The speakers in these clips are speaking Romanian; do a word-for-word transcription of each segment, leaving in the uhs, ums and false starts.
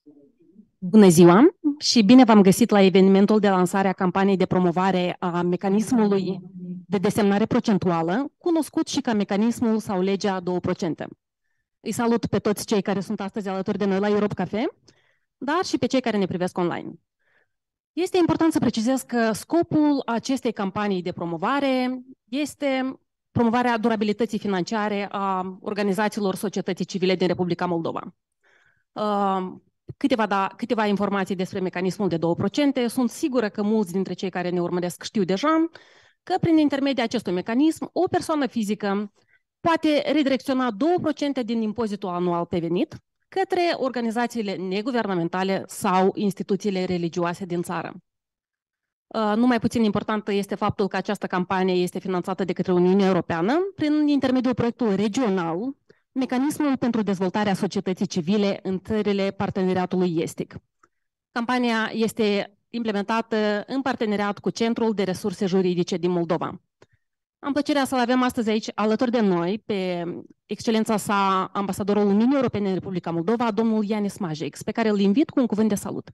Bună ziua și bine v-am găsit la evenimentul de lansare a campaniei de promovare a mecanismului de desemnare procentuală, cunoscut și ca mecanismul sau legea două la sută. Îi salut pe toți cei care sunt astăzi alături de noi la Europe Cafe, dar și pe cei care ne privesc online. Este important să precizez că scopul acestei campanii de promovare este promovarea durabilității financiare a organizațiilor societății civile din Republica Moldova. Câteva, da, câteva informații despre mecanismul de două la sută. Sunt sigură că mulți dintre cei care ne urmăresc știu deja că prin intermediul acestui mecanism o persoană fizică poate redirecționa două la sută din impozitul anual pe venit către organizațiile neguvernamentale sau instituțiile religioase din țară. Nu mai puțin importantă este faptul că această campanie este finanțată de către Uniunea Europeană prin intermediul proiectului regional Mecanismul pentru dezvoltarea societății civile în țările parteneriatului estic. Campania este implementată în parteneriat cu Centrul de Resurse Juridice din Moldova. Am plăcerea să-l avem astăzi aici alături de noi pe excelența sa ambasadorul Uniunii Europene în Republica Moldova, domnul Ianis Majix, pe care îl invit cu un cuvânt de salut.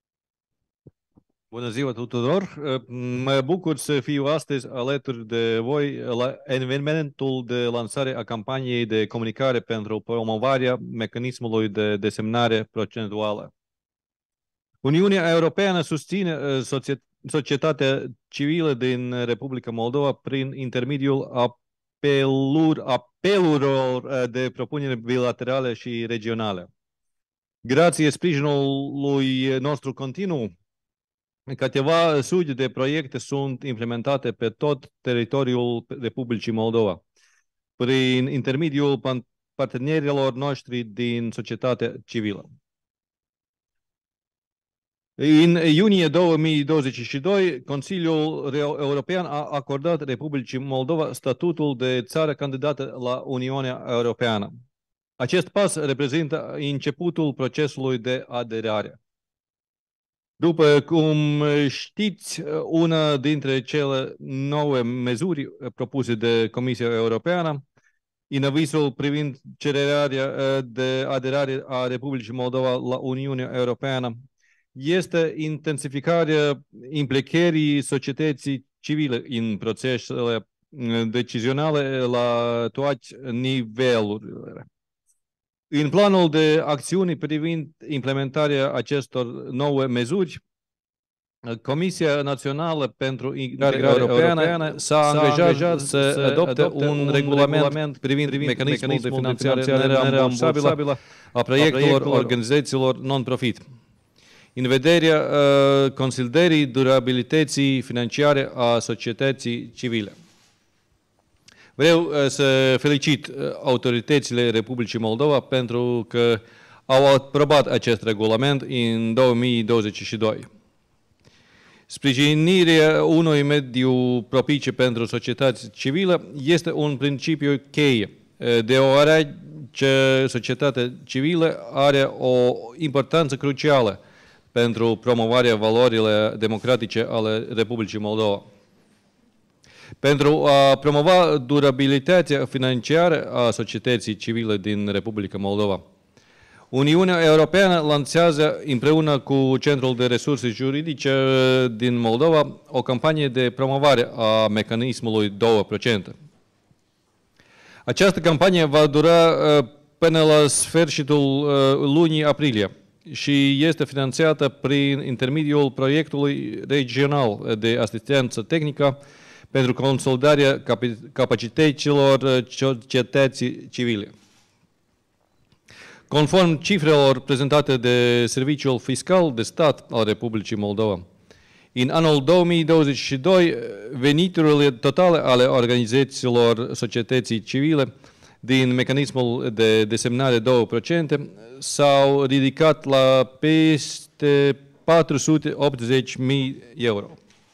Bună ziua tuturor! Mă bucur să fiu astăzi alături de voi la evenimentul de lansare a campaniei de comunicare pentru promovarea mecanismului de desemnare procentuală. Uniunea Europeană susține societatea civilă din Republica Moldova prin intermediul apelur, apelurilor de propuneri bilaterale și regionale. Grație sprijinului nostru continuu, câteva sute de proiecte sunt implementate pe tot teritoriul Republicii Moldova, prin intermediul partenerilor noștri din societatea civilă. În iunie două mii douăzeci și doi, Consiliul European a acordat Republicii Moldova statutul de țară candidată la Uniunea Europeană. Acest pas reprezintă începutul procesului de aderare. După cum știți, una dintre cele nouă măsuri propuse de Comisia Europeană, în avizul privind cererea de aderare a Republicii Moldova la Uniunea Europeană, este intensificarea implicării societății civile în procesele decizionale la toate nivelurile. În planul de acțiuni privind implementarea acestor nouă măsuri, Comisia Națională pentru Integrare Europeană s-a angajat să adopte un regulament privind mecanismul de finanțare nerambursabilă a proiectelor organizațiilor non-profit, în vederea consolidării durabilității financiare a societății civile. Vreau să felicit autoritățile Republicii Moldova pentru că au aprobat acest regulament în două mii douăzeci și doi. Sprijinirea unui mediu propice pentru societatea civilă este un principiu cheie, deoarece societatea civilă are o importanță crucială pentru promovarea valorilor democratice ale Republicii Moldova. Pentru a promova durabilitatea financiară a societății civile din Republica Moldova, Uniunea Europeană lansează împreună cu Centrul de Resurse Juridice din Moldova o campanie de promovare a mecanismului două la sută. Această campanie va dura până la sfârșitul lunii aprilie și este finanțată prin intermediul proiectului regional de asistență tehnică pentru consolidarea capacităților societății civile. Conform cifrelor prezentate de Serviciul Fiscal de Stat al Republicii Moldova, în anul două mii douăzeci și doi, veniturile totale ale organizațiilor societății civile din mecanismul de desemnare două la sută s-au ridicat la peste patru sute optzeci de mii de euro.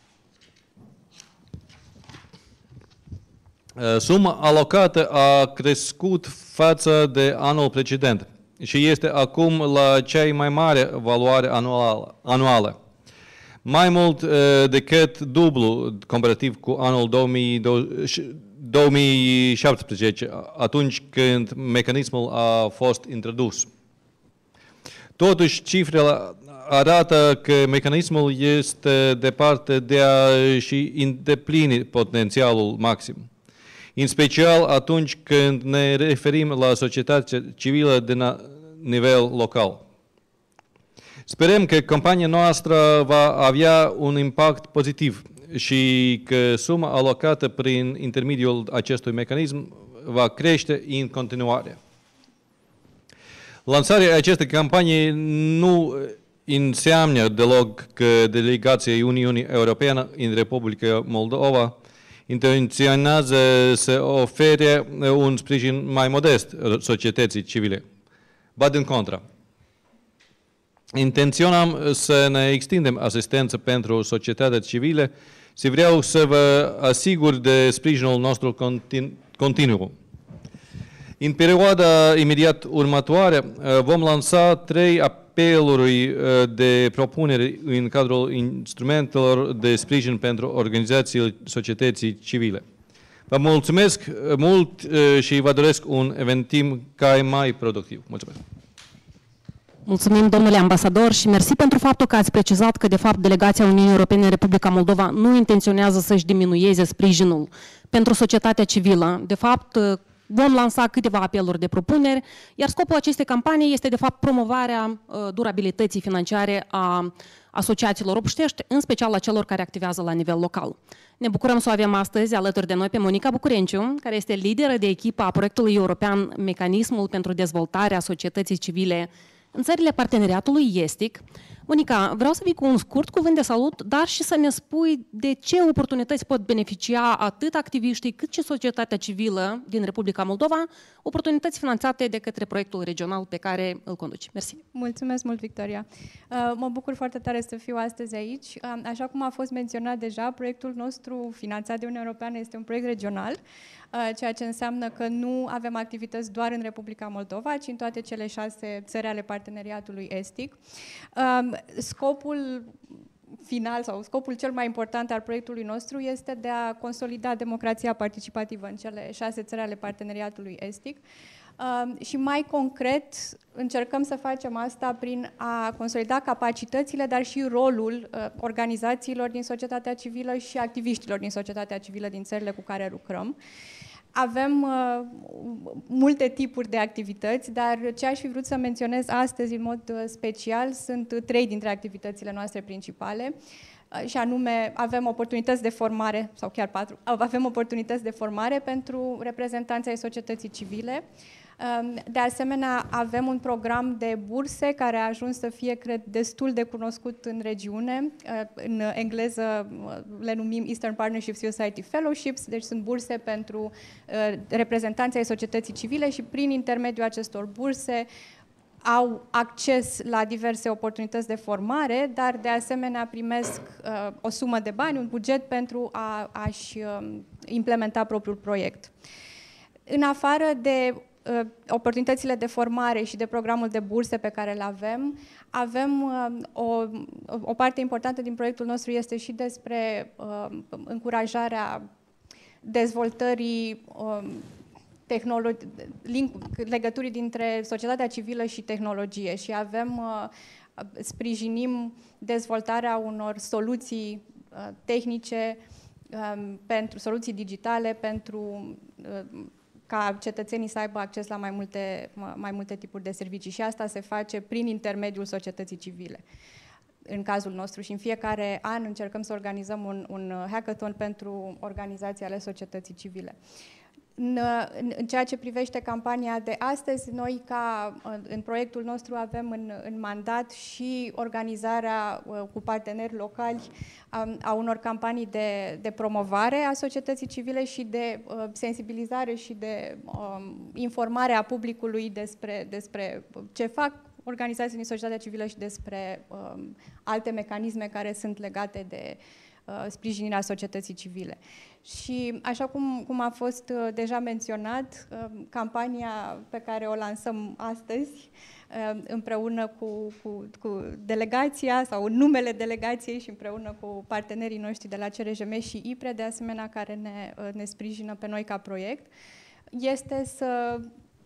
Suma alocată a crescut față de anul precedent și este acum la cea mai mare valoare anuală. anuală. Mai mult decât dublu comparativ cu anul două mii șaptesprezece, atunci când mecanismul a fost introdus. Totuși, cifrele arată că mecanismul este departe de a-și îndeplini potențialul maxim. În special atunci când ne referim la societatea civilă de nivel local. Sperăm că campania noastră va avea un impact pozitiv și că suma alocată prin intermediul acestui mecanism va crește în continuare. Lansarea acestei campanii nu înseamnă deloc că delegația Uniunii Europene în Republica Moldova intenționează să ofere un sprijin mai modest societății civile. Ba din contră. Intenționăm să ne extindem asistență pentru societatea civilă și vreau să vă asigur de sprijinul nostru continu. continuu. În perioada imediat următoare vom lansa trei apeluri de propuneri în cadrul instrumentelor de sprijin pentru organizațiile societății civile. Vă mulțumesc mult și vă doresc un eventim cât mai productiv. Mulțumesc! Mulțumim, domnule ambasador, și mersi pentru faptul că ați precizat că, de fapt, delegația Uniunii Europene în Republica Moldova nu intenționează să-și diminueze sprijinul pentru societatea civilă. De fapt, vom lansa câteva apeluri de propuneri, iar scopul acestei campanii este, de fapt, promovarea durabilității financiare a asociațiilor obștești, în special a celor care activează la nivel local. Ne bucurăm să o avem astăzi alături de noi pe Monica Bucurenciu, care este lideră de echipă a proiectului european Mecanismul pentru dezvoltarea societății civile în țările parteneriatului estic. Monica, vreau să vii cu un scurt cuvânt de salut, dar și să ne spui de ce oportunități pot beneficia atât activiștii cât și societatea civilă din Republica Moldova, oportunități finanțate de către proiectul regional pe care îl conduci. Mersi. Mulțumesc mult, Victoria. Mă bucur foarte tare să fiu astăzi aici. Așa cum a fost menționat deja, proiectul nostru finanțat de Uniunea Europeană este un proiect regional, ceea ce înseamnă că nu avem activități doar în Republica Moldova, ci în toate cele șase țări ale parteneriatului estic. Scopul final sau scopul cel mai important al proiectului nostru este de a consolida democrația participativă în cele șase țări ale parteneriatului estic. Uh, și mai concret încercăm să facem asta prin a consolida capacitățile, dar și rolul uh, organizațiilor din societatea civilă și activiștilor din societatea civilă din țările cu care lucrăm. Avem uh, multe tipuri de activități, dar ce aș fi vrut să menționez astăzi în mod uh, special sunt trei dintre activitățile noastre principale. Și anume, avem oportunități de formare, sau chiar patru, avem oportunități de formare pentru reprezentanții ai societății civile. De asemenea, avem un program de burse care a ajuns să fie, cred, destul de cunoscut în regiune. În engleză le numim Eastern Partnership Society Fellowships, deci sunt burse pentru reprezentanții ai societății civile și prin intermediul acestor burse au acces la diverse oportunități de formare, dar de asemenea primesc uh, o sumă de bani, un buget pentru a, a-și uh, implementa propriul proiect. În afară de uh, oportunitățile de formare și de programul de burse pe care îl avem, avem uh, o, o parte importantă din proiectul nostru este și despre uh, încurajarea dezvoltării uh, link, legăturii dintre societatea civilă și tehnologie și avem, uh, sprijinim dezvoltarea unor soluții uh, tehnice, um, pentru soluții digitale, pentru uh, ca cetățenii să aibă acces la mai multe, mai multe tipuri de servicii și asta se face prin intermediul societății civile. În cazul nostru și în fiecare an încercăm să organizăm un, un hackathon pentru organizații ale societății civile. În, în ceea ce privește campania de astăzi, noi ca în proiectul nostru avem în, în mandat și organizarea cu parteneri locali a, a unor campanii de, de promovare a societății civile și de uh, sensibilizare și de um, informare a publicului despre, despre ce fac organizații din societatea civilă și despre um, alte mecanisme care sunt legate de uh, sprijinirea societății civile. Și așa cum, cum a fost uh, deja menționat, uh, campania pe care o lansăm astăzi uh, împreună cu, cu, cu delegația sau în numele delegației și împreună cu partenerii noștri de la C R J M și I P R E, de asemenea, care ne, uh, ne sprijină pe noi ca proiect, este să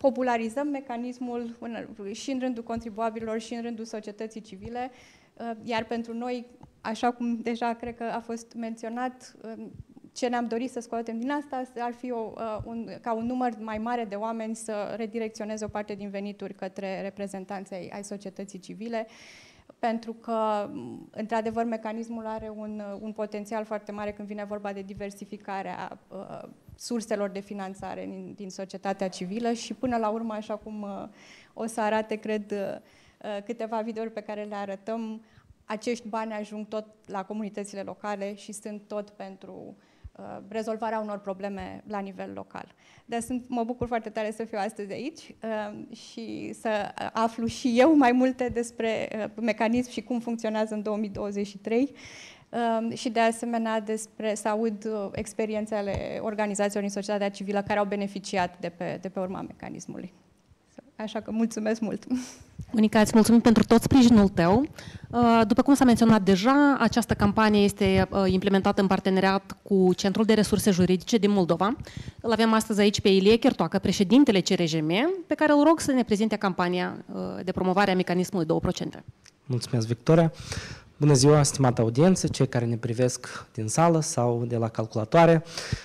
popularizăm mecanismul și în rândul contribuabililor și în rândul societății civile, iar pentru noi, așa cum deja cred că a fost menționat, ce ne-am dorit să scoatem din asta ar fi o, un, ca un număr mai mare de oameni să redirecționeze o parte din venituri către reprezentanții ai, ai societății civile, pentru că, într-adevăr, mecanismul are un, un potențial foarte mare când vine vorba de diversificarea uh, surselor de finanțare din, din societatea civilă și, până la urmă, așa cum uh, o să arate, cred, uh, câteva videouri pe care le arătăm, acești bani ajung tot la comunitățile locale și sunt tot pentru uh, rezolvarea unor probleme la nivel local. Dar sunt, mă bucur foarte tare să fiu astăzi aici uh, și să aflu și eu mai multe despre uh, mecanism și cum funcționează în două mii douăzeci și trei uh, și de asemenea despre să aud uh, experiențele organizațiilor din societatea civilă care au beneficiat de pe, de pe urma mecanismului. Așa că mulțumesc mult! Monica, îți mulțumim pentru tot sprijinul tău. După cum s-a menționat deja, această campanie este implementată în parteneriat cu Centrul de Resurse Juridice din Moldova. Îl avem astăzi aici pe Ilie Chertoacă, președintele C R J M, pe care îl rog să ne prezinte campania de promovare a mecanismului două la sută. Mulțumesc, Victoria! Bună ziua, stimată audiență, cei care ne privesc din sală sau de la calculatoare.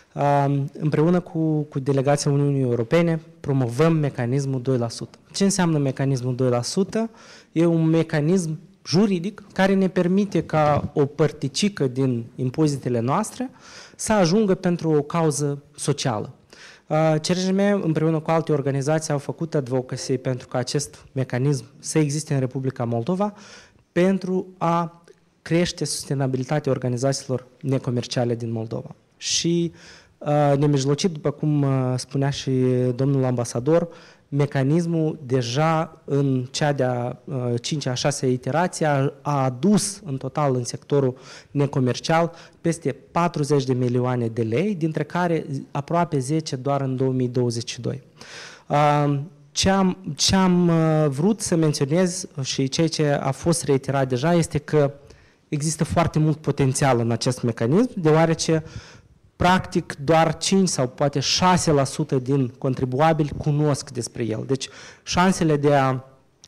Împreună cu, cu delegația Uniunii Europene promovăm mecanismul doi la sută. Ce înseamnă mecanismul doi la sută? E un mecanism juridic care ne permite ca o părticică din impozitele noastre să ajungă pentru o cauză socială. C R J M împreună cu alte organizații au făcut advocacy pentru ca acest mecanism să existe în Republica Moldova pentru a crește sustenabilitatea organizațiilor necomerciale din Moldova. Și uh, nemijlocit, după cum uh, spunea și domnul ambasador, mecanismul deja în cea de-a uh, cincea, a șasea iterație a, a adus în total în sectorul necomercial peste patruzeci de milioane de lei, dintre care aproape zece doar în două mii douăzeci și doi. Uh, Ce am, ce am vrut să menționez și ceea ce a fost reiterat deja este că există foarte mult potențial în acest mecanism, deoarece practic doar cinci sau poate șase la sută din contribuabili cunosc despre el. Deci șansele de a,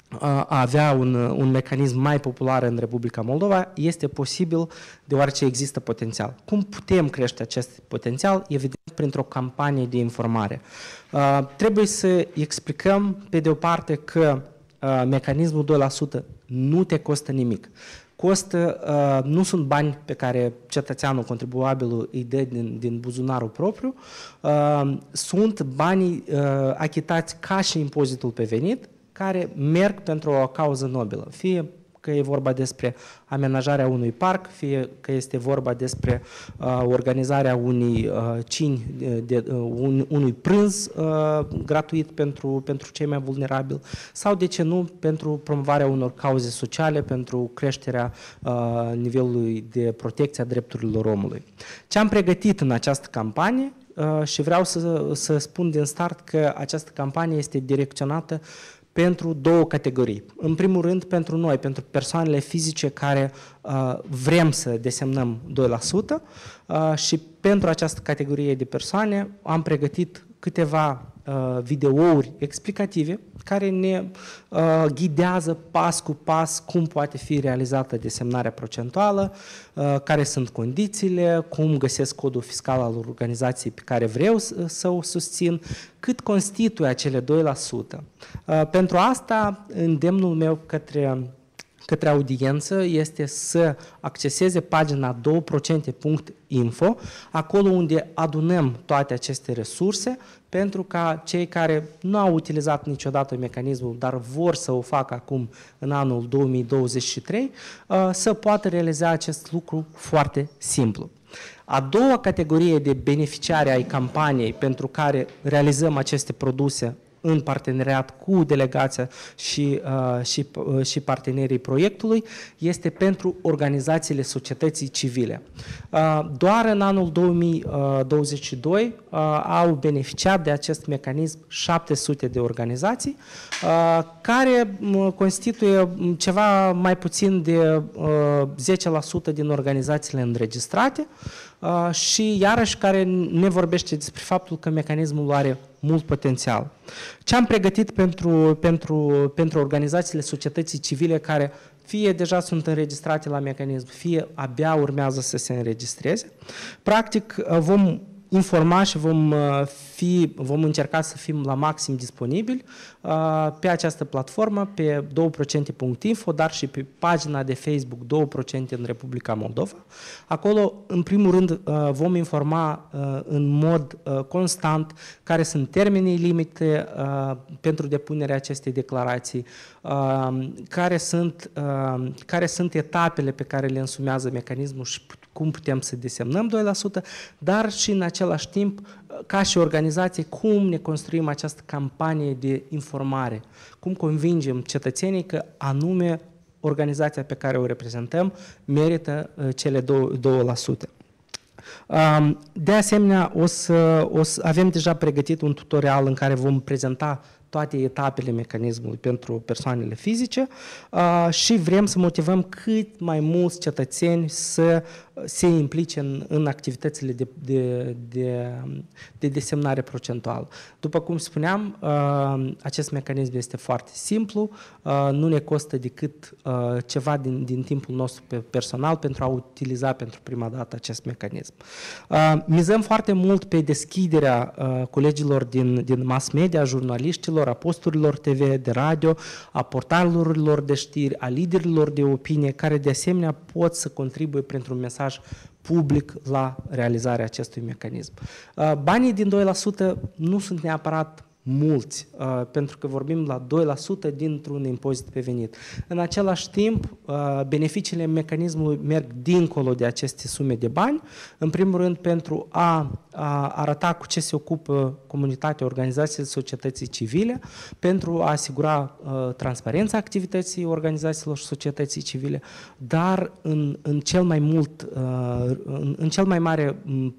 a avea un, un mecanism mai popular în Republica Moldova este posibil deoarece există potențial. Cum putem crește acest potențial? Evident, printr-o campanie de informare. Uh, trebuie să explicăm, pe de o parte, că uh, mecanismul doi la sută nu te costă nimic. Costă, uh, nu sunt bani pe care cetățeanul, contribuabilul îi dă din, din buzunarul propriu, uh, sunt banii uh, achitați ca și impozitul pe venit, care merg pentru o cauză nobilă, fie că e vorba despre amenajarea unui parc, fie că este vorba despre uh, organizarea unui uh, cini, de, de, uh, un, unui prânz uh, gratuit pentru, pentru cei mai vulnerabili sau, de ce nu, pentru promovarea unor cauze sociale, pentru creșterea uh, nivelului de protecție a drepturilor omului. Ce am pregătit în această campanie uh, și vreau să, să spun din start că această campanie este direcționată pentru două categorii. În primul rând, pentru noi, pentru persoanele fizice care uh, vrem să desemnăm doi la sută uh, și pentru această categorie de persoane am pregătit câteva uh, videouri explicative care ne uh, ghidează pas cu pas cum poate fi realizată desemnarea procentuală, uh, care sunt condițiile, cum găsesc codul fiscal al organizației pe care vreau să, să o susțin, cât constituie acele doi la sută. Uh, pentru asta, îndemnul meu către către audiență este să acceseze pagina doi la sută punct info, acolo unde adunăm toate aceste resurse, pentru ca cei care nu au utilizat niciodată mecanismul, dar vor să o facă acum în anul două mii douăzeci și trei, să poată realiza acest lucru foarte simplu. A doua categorie de beneficiari ai campaniei pentru care realizăm aceste produse în parteneriat cu delegația și, uh, și, uh, și partenerii proiectului, este pentru organizațiile societății civile. Uh, doar în anul două mii douăzeci și doi uh, au beneficiat de acest mecanism șapte sute de organizații, uh, care uh, constituie ceva mai puțin de uh, zece la sută din organizațiile înregistrate, și iarăși care ne vorbește despre faptul că mecanismul are mult potențial. Ce am pregătit pentru, pentru, pentru organizațiile societății civile care fie deja sunt înregistrate la mecanism, fie abia urmează să se înregistreze. Practic vom informa și vom, fi, vom încerca să fim la maxim disponibili pe această platformă, pe doi procente punct info, dar și pe pagina de Facebook doi procente în Republica Moldova. Acolo, în primul rând, vom informa în mod constant care sunt termenii limite pentru depunerea acestei declarații, care sunt, care sunt etapele pe care le însumează mecanismul și cum putem să desemnăm doi la sută, dar și în același timp, ca și organizație, cum ne construim această campanie de informare, cum convingem cetățenii că anume organizația pe care o reprezentăm merită cele două la sută. De asemenea, o să, o să avem deja pregătit un tutorial în care vom prezenta toate etapele mecanismului pentru persoanele fizice uh, și vrem să motivăm cât mai mulți cetățeni să se implice în, în activitățile de, de, de, de desemnare procentuală. După cum spuneam, uh, acest mecanism este foarte simplu, uh, nu ne costă decât uh, ceva din, din timpul nostru personal pentru a utiliza pentru prima dată acest mecanism. Uh, mizăm foarte mult pe deschiderea uh, colegilor din, din mass media, jurnaliștilor, a posturilor T V, de radio, a portalurilor de știri, a liderilor de opinie, care de asemenea pot să contribuie printr-un mesaj public la realizarea acestui mecanism. Banii din doi la sută nu sunt neapărat mulți, pentru că vorbim la doi la sută dintr-un impozit pe venit. În același timp, beneficiile mecanismului merg dincolo de aceste sume de bani, în primul rând pentru a, a arăta cu ce se ocupă comunitatea, organizațiile societății civile, pentru a asigura uh, transparența activității organizațiilor societății civile, dar în, în, cel mai mult, uh, în, în cel mai mare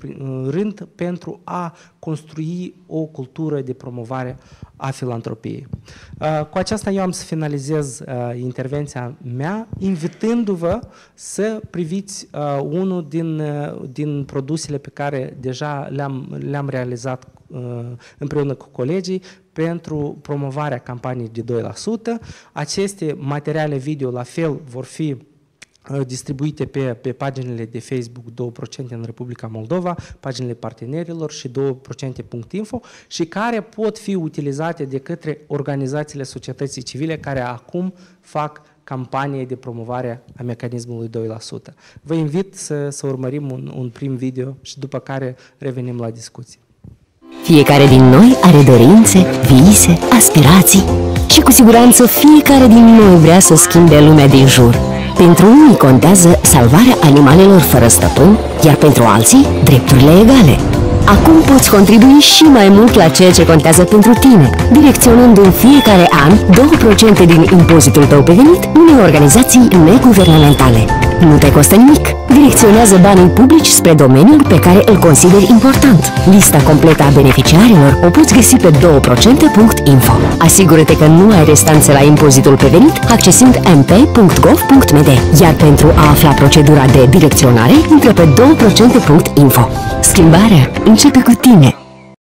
rând pentru a construi o cultură de promovare a filantropiei. Cu aceasta eu am să finalizez intervenția mea, invitându-vă să priviți unul din, din produsele pe care deja le-am, le-am realizat împreună cu colegii pentru promovarea campaniei de doi la sută. Aceste materiale video la fel vor fi distribuite pe, pe paginile de Facebook doi procente în Republica Moldova, paginile partenerilor și doi procente punct info și care pot fi utilizate de către organizațiile societății civile care acum fac campanie de promovare a mecanismului doi la sută. Vă invit să, să urmărim un, un prim video și după care revenim la discuții. Fiecare din noi are dorințe, vise, aspirații și cu siguranță fiecare din noi vrea să schimbe lumea din jur. Pentru unii contează salvarea animalelor fără stăpân, iar pentru alții drepturile egale. Acum poți contribui și mai mult la ceea ce contează pentru tine, direcționând în fiecare an doi procente din impozitul tău pe venit unei organizații neguvernamentale. Nu te costă nimic. Direcționează banii publici spre domeniul pe care îl consideri important. Lista completă a beneficiarilor o poți găsi pe doi procente punct info. Asigură-te că nu ai restanțe la impozitul pe venit accesând m p punct gov punct m d. Iar pentru a afla procedura de direcționare, intră pe doi procente punct info. Schimbarea începe cu tine.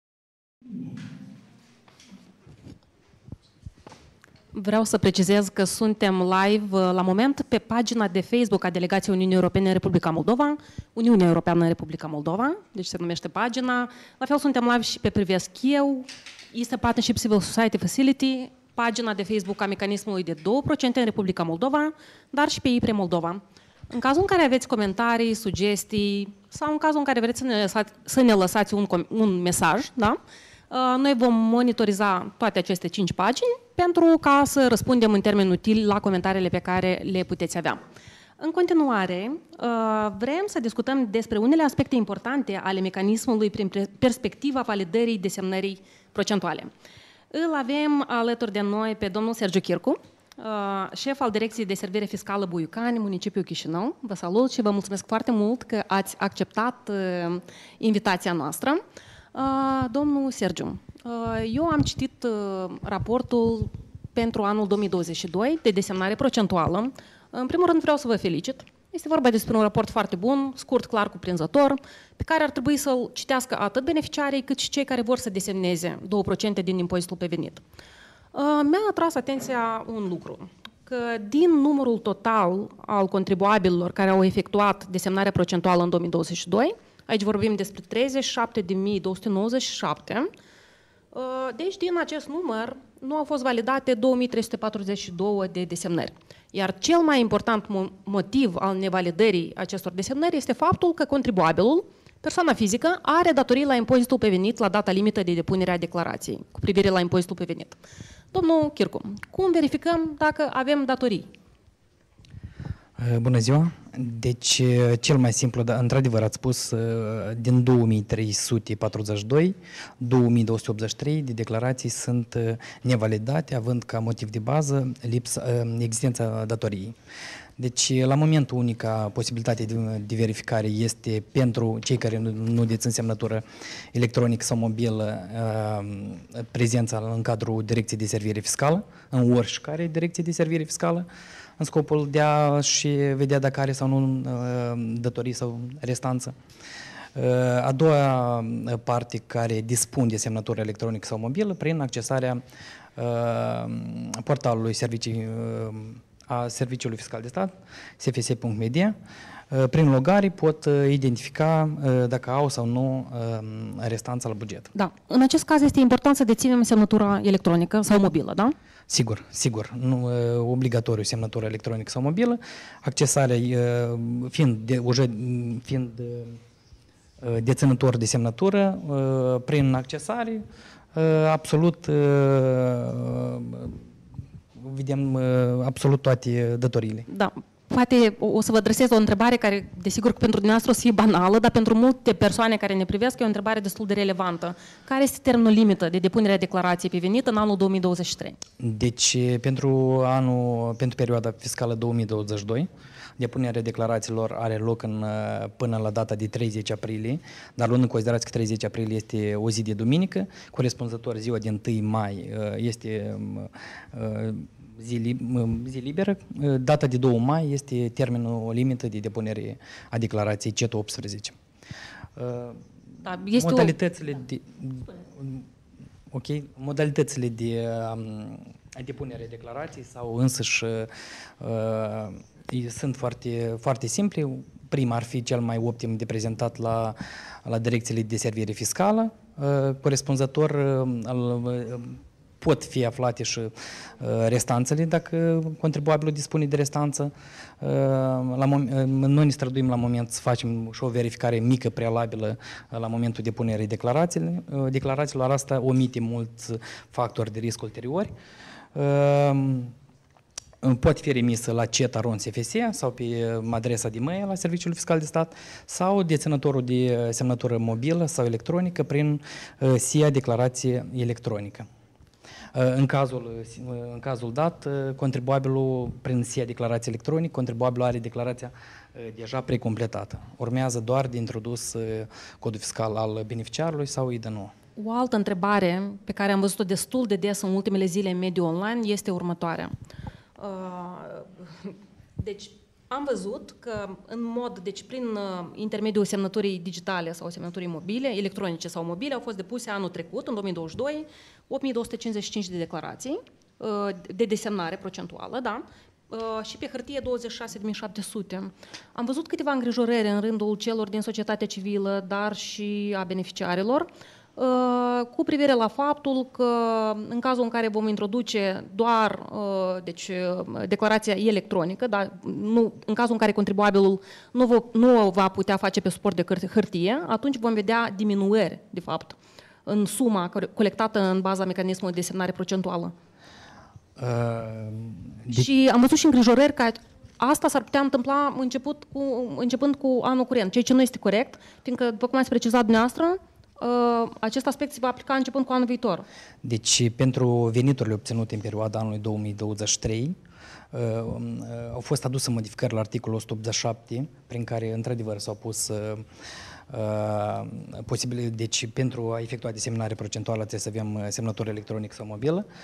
Vreau să precizez că suntem live la moment pe pagina de Facebook a Delegației Uniunii Europene în Republica Moldova, Uniunea Europeană în Republica Moldova, deci se numește pagina. La fel suntem live și pe Privesc Eu, Eastern Partnership Civil Society Facility, pagina de Facebook a mecanismului de doi procente în Republica Moldova, dar și pe IPRE Moldova. În cazul în care aveți comentarii, sugestii sau în cazul în care vreți să ne lăsați, să ne lăsați un, un mesaj, da? Noi vom monitoriza toate aceste cinci pagini pentru ca să răspundem în termen util la comentariile pe care le puteți avea. În continuare, vrem să discutăm despre unele aspecte importante ale mecanismului prin perspectiva validării desemnării procentuale. Îl avem alături de noi pe domnul Sergiu Chircu, șef al Direcției de Servire Fiscală Buiucani, municipiul Chișinău. Vă salut și vă mulțumesc foarte mult că ați acceptat invitația noastră. Domnul Sergiu, eu am citit raportul pentru anul două mii douăzeci și doi de desemnare procentuală. În primul rând vreau să vă felicit Este vorba despre un raport foarte bun, scurt, clar, cuprinzător, pe care ar trebui să-l citească atât beneficiarii cât și cei care vor să desemneze două la sută din impozitul pe venit. Mi-a atras atenția un lucru, că din numărul total al contribuabililor care au efectuat desemnarea procentuală în două mii douăzeci și doi, aici vorbim despre treizeci și șapte de mii două sute nouăzeci și șapte, deci din acest număr nu au fost validate două mii trei sute patruzeci și doi de desemnări. Iar cel mai important motiv al nevalidării acestor desemnări este faptul că contribuabilul, persoana fizică, are datorii la impozitul pe venit la data limită de depunere a declarației cu privire la impozitul pe venit. Domnul Chircu, cum verificăm dacă avem datorii? Bună ziua! Deci, cel mai simplu, dar într-adevăr ați spus, din două mii trei sute patruzeci și doi, două mii două sute optzeci și trei de declarații sunt nevalidate, având ca motiv de bază lipsa, existența datoriei. Deci, la momentul unica posibilitate de, de verificare este pentru cei care nu, nu dețin semnătură electronică sau mobilă prezența în cadrul Direcției de Servire Fiscală, în oricare Direcție de Servire Fiscală, în scopul de a-și vedea dacă are sau nu datorii sau restanță. A doua parte care dispune de semnătură electronică sau mobilă prin accesarea portalului servicii, a Serviciului Fiscal de Stat, s f s punct media. Prin logare pot identifica dacă au sau nu restanța la buget. Da. În acest caz este important să deținem semnătura electronică sau mobilă, da? Sigur, sigur. Nu, obligatoriu semnătura electronică sau mobilă. Accesarea fiind, de, fiind deținător de semnătură, prin accesare, absolut vedem absolut toate datoriile. Da. Poate o să vă adresez o întrebare care, desigur, pentru dumneavoastră o să fie banală, dar pentru multe persoane care ne privesc e o întrebare destul de relevantă. Care este termenul limită de depunere a declarației pe venit în anul două mii douăzeci și trei? Deci, pentru anul, pentru perioada fiscală două mii douăzeci și doi, depunerea declarațiilor are loc în, până la data de treizeci aprilie, dar luând în considerație că treizeci aprilie este o zi de duminică, corespunzător ziua de întâi mai este zi, zi liberă, data de doi mai este termenul limită de depunere a declarației C E T optsprezece. Da, este modalitățile o... de ok, modalitățile de a depunere declarației sau însăși uh, sunt foarte, foarte simple. Prima ar fi cel mai optim de prezentat la, la direcțiile de servire fiscală. Uh, corespunzător uh, al, uh, pot fi aflate și uh, restanțele dacă contribuabilul dispune de restanță. Uh, la mom- noi ne străduim la moment să facem și o verificare mică prealabilă uh, la momentul depunerii declarațiilor. Uh, declarațiilor asta omite mulți factori de risc ulteriori. Uh, poate fi remisă la C E T arond S F S sau pe adresa de mail la Serviciul Fiscal de Stat sau deținătorul de semnătură mobilă sau electronică prin uh, S I A declarație electronică. În cazul, în cazul dat, contribuabilul, prin S I A declarație electronică, contribuabilul are declarația deja precompletată. Urmează doar de introdus codul fiscal al beneficiarului sau I D N O. O altă întrebare pe care am văzut-o destul de des în ultimele zile în mediul online este următoarea. Deci, am văzut că în mod, deci prin intermediul semnăturii digitale sau semnăturii mobile, electronice sau mobile, au fost depuse anul trecut, în două mii douăzeci și doi, opt mii două sute cincizeci și cinci de declarații de desemnare procentuală, da? Și pe hârtie douăzeci și șase de mii șapte sute. Am văzut câteva îngrijorări în rândul celor din societatea civilă, dar și a beneficiarilor, cu privire la faptul că în cazul în care vom introduce doar deci, declarația electronică, dar nu, în cazul în care contribuabilul nu, va, nu o va putea face pe suport de hârtie, atunci vom vedea diminuări, de fapt, în suma colectată în baza mecanismului de semnare procentuală. Uh, de... Și am văzut și îngrijorări că asta s-ar putea întâmpla început cu, începând cu anul curent, ceea ce nu este corect, fiindcă, după cum ați precizat dumneavoastră, acest aspect se va aplica începând cu anul viitor. Deci, pentru veniturile obținute în perioada anului două mii douăzeci și trei, uh, au fost aduse modificări la articolul o sută optzeci și șapte, prin care, într-adevăr, s-au pus uh, uh, posibile, deci, pentru a efectua desemnare procentuală trebuie să avem semnătură electronică sau mobilă.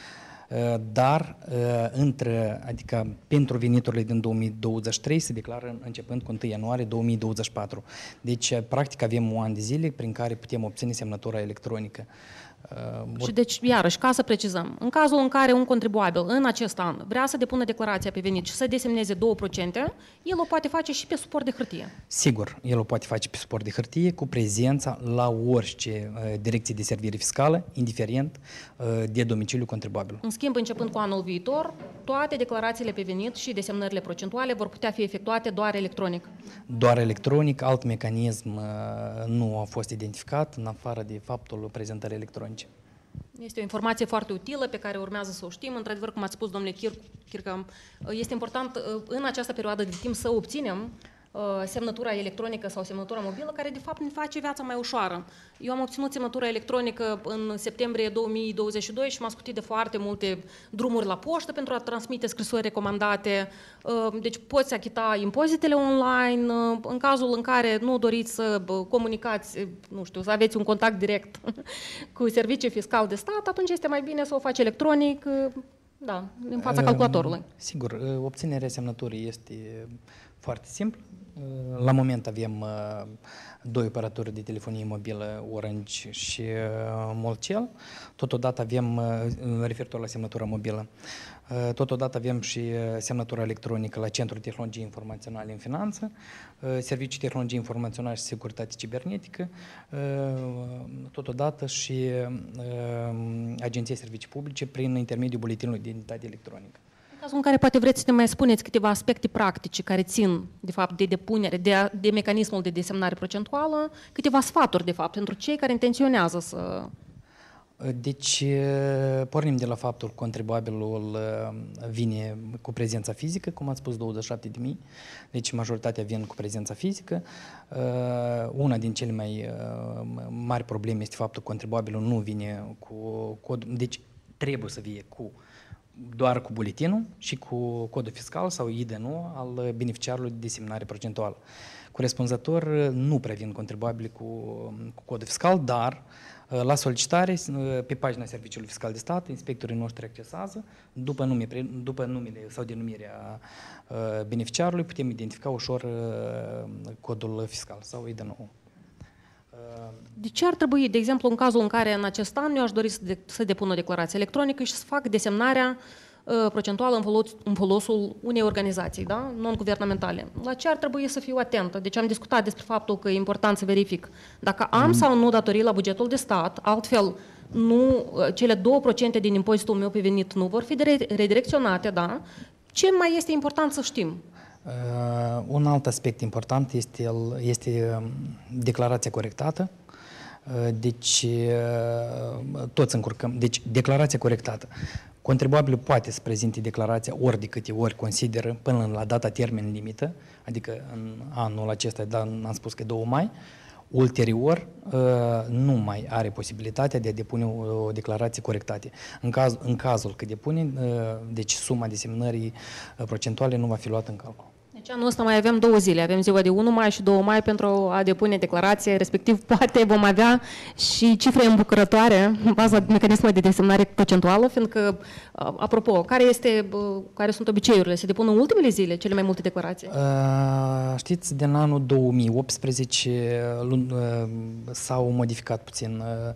dar între, adică pentru veniturile din două mii douăzeci și trei se declară începând cu întâi ianuarie două mii douăzeci și patru. Deci, practic, avem un an de zile prin care putem obține semnătura electronică. Uh, și deci, iarăși, ca să precizăm, în cazul în care un contribuabil în acest an vrea să depună declarația pe venit și să desemneze două procente, el o poate face și pe suport de hârtie. Sigur, el o poate face pe suport de hârtie cu prezența la orice uh, direcție de servire fiscală, indiferent uh, de domiciliul contribuabil. În schimb, începând cu anul viitor, toate declarațiile pe venit și desemnările procentuale vor putea fi efectuate doar electronic. Doar electronic, alt mecanism uh, nu a fost identificat, în afară de faptul prezentării electronice. Este o informație foarte utilă pe care urmează să o știm. Într-adevăr, cum ați spus, domnule Chircă, este important în această perioadă de timp să obținem semnătura electronică sau semnătura mobilă, care de fapt ne face viața mai ușoară. Eu am obținut semnătura electronică în septembrie două mii douăzeci și doi și m-am scutit de foarte multe drumuri la poștă pentru a transmite scrisori recomandate. Deci poți achita impozitele online. În cazul în care nu doriți să comunicați, nu știu, să aveți un contact direct cu serviciul fiscal de stat, atunci este mai bine să o faci electronic, da, în fața calculatorului. Sigur, obținerea semnăturii este foarte simplu. La moment avem doi operatori de telefonie mobilă, Orange și Molcel. Totodată avem, referitor la semnătura mobilă, totodată avem și semnătura electronică la Centrul Tehnologiei Informaționale în Finanță, Serviciul Tehnologiei Informaționale și Securitate Cibernetică, totodată și Agenția Servicii Publice prin intermediul buletinului de identitate electronică. În cazul în care poate vreți să ne mai spuneți câteva aspecte practice care țin, de fapt, de depunere, de, de mecanismul de desemnare procentuală, câteva sfaturi, de fapt, pentru cei care intenționează să... Deci, pornim de la faptul că contribuabilul vine cu prezența fizică, cum ați spus, douăzeci și șapte de mii, deci majoritatea vin cu prezența fizică. Una din cele mai mari probleme este faptul că contribuabilul nu vine cu cod, deci trebuie să vie cu doar cu buletinul și cu codul fiscal sau I D N al beneficiarului de desemnare procentuală. Corespunzător, nu prea vin contribuabili cu, cu codul fiscal, dar la solicitare, pe pagina Serviciului Fiscal de Stat, inspectorii noștri accesează, după, nume, după numele sau denumirea beneficiarului, putem identifica ușor codul fiscal sau I D N. De ce ar trebui, de exemplu, în cazul în care în acest an eu aș dori să, de, să depun o declarație electronică și să fac desemnarea uh, procentuală în, folos, în folosul unei organizații, da? Non-guvernamentale? La ce ar trebui să fiu atentă? Deci am discutat despre faptul că e important să verific dacă am sau nu datorii la bugetul de stat, altfel nu, cele două procente din impozitul meu pe venit nu vor fi redirecționate, da? Ce mai este important să știm? Uh, un alt aspect important este, este declarația corectată. Uh, deci, uh, toți încurcăm. Deci, declarația corectată. Contribuabilul poate să prezinte declarația ori de câte ori consideră până la data termen limită, adică în anul acesta, dar am spus că două mai. Ulterior, nu mai are posibilitatea de a depune o declarație corectată. În, caz, în cazul că depune, deci suma desemnării procentuale nu va fi luată în calcul. Deci anul ăsta mai avem două zile, avem ziua de unu mai și doi mai pentru a depune declarație, respectiv poate vom avea și cifre îmbucurătoare în baza mecanismului de desemnare procentuală, fiindcă, apropo, care, este, care sunt obiceiurile? Se depun în ultimele zile cele mai multe declarații? Uh, știți, din anul două mii optsprezece uh, s-au modificat puțin. Uh,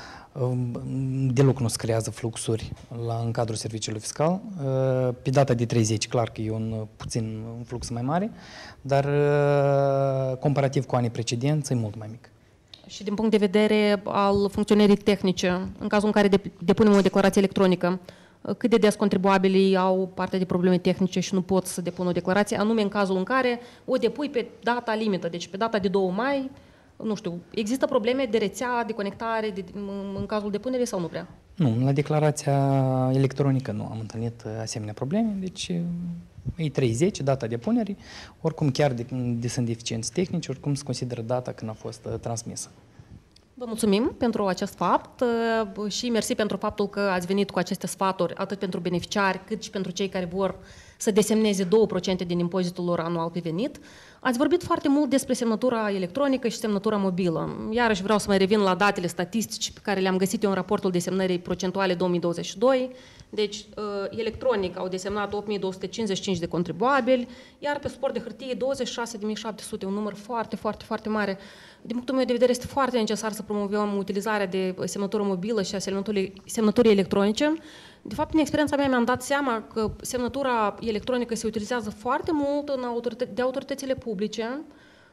Deloc nu se creează fluxuri la, în cadrul serviciului fiscal. Pe data de treizeci, clar că e un puțin un flux mai mare, dar comparativ cu anii precedenți e mult mai mic. Și din punct de vedere al funcționării tehnice, în cazul în care depunem o declarație electronică, cât de des contribuabilii au parte de probleme tehnice și nu pot să depună o declarație, anume în cazul în care o depui pe data limită, deci pe data de doi mai, nu știu, există probleme de rețea, de conectare de, în cazul depunerii sau nu prea? Nu, la declarația electronică nu am întâlnit asemenea probleme, deci e treizeci, data depunerii, oricum chiar de, de sunt deficienți tehnici, oricum se consideră data când a fost transmisă. Vă mulțumim pentru acest fapt și mersi pentru faptul că ați venit cu aceste sfaturi atât pentru beneficiari cât și pentru cei care vor să desemneze două procente din impozitul lor anual pe venit. Ați vorbit foarte mult despre semnătura electronică și semnătura mobilă. Iarăși vreau să mai revin la datele statistice pe care le-am găsit eu în raportul desemnării procentuale două mii douăzeci și doi. Deci, electronic au desemnat opt mii două sute cincizeci și cinci de contribuabili, iar pe suport de hârtie douăzeci și șase de mii șapte sute, un număr foarte, foarte, foarte mare. Din punctul meu de vedere, este foarte necesar să promovăm utilizarea de semnătură mobilă și a semnăturii, semnăturii electronice. De fapt, în experiența mea mi-am dat seama că semnătura electronică se utilizează foarte mult în autorită- de autoritățile publice,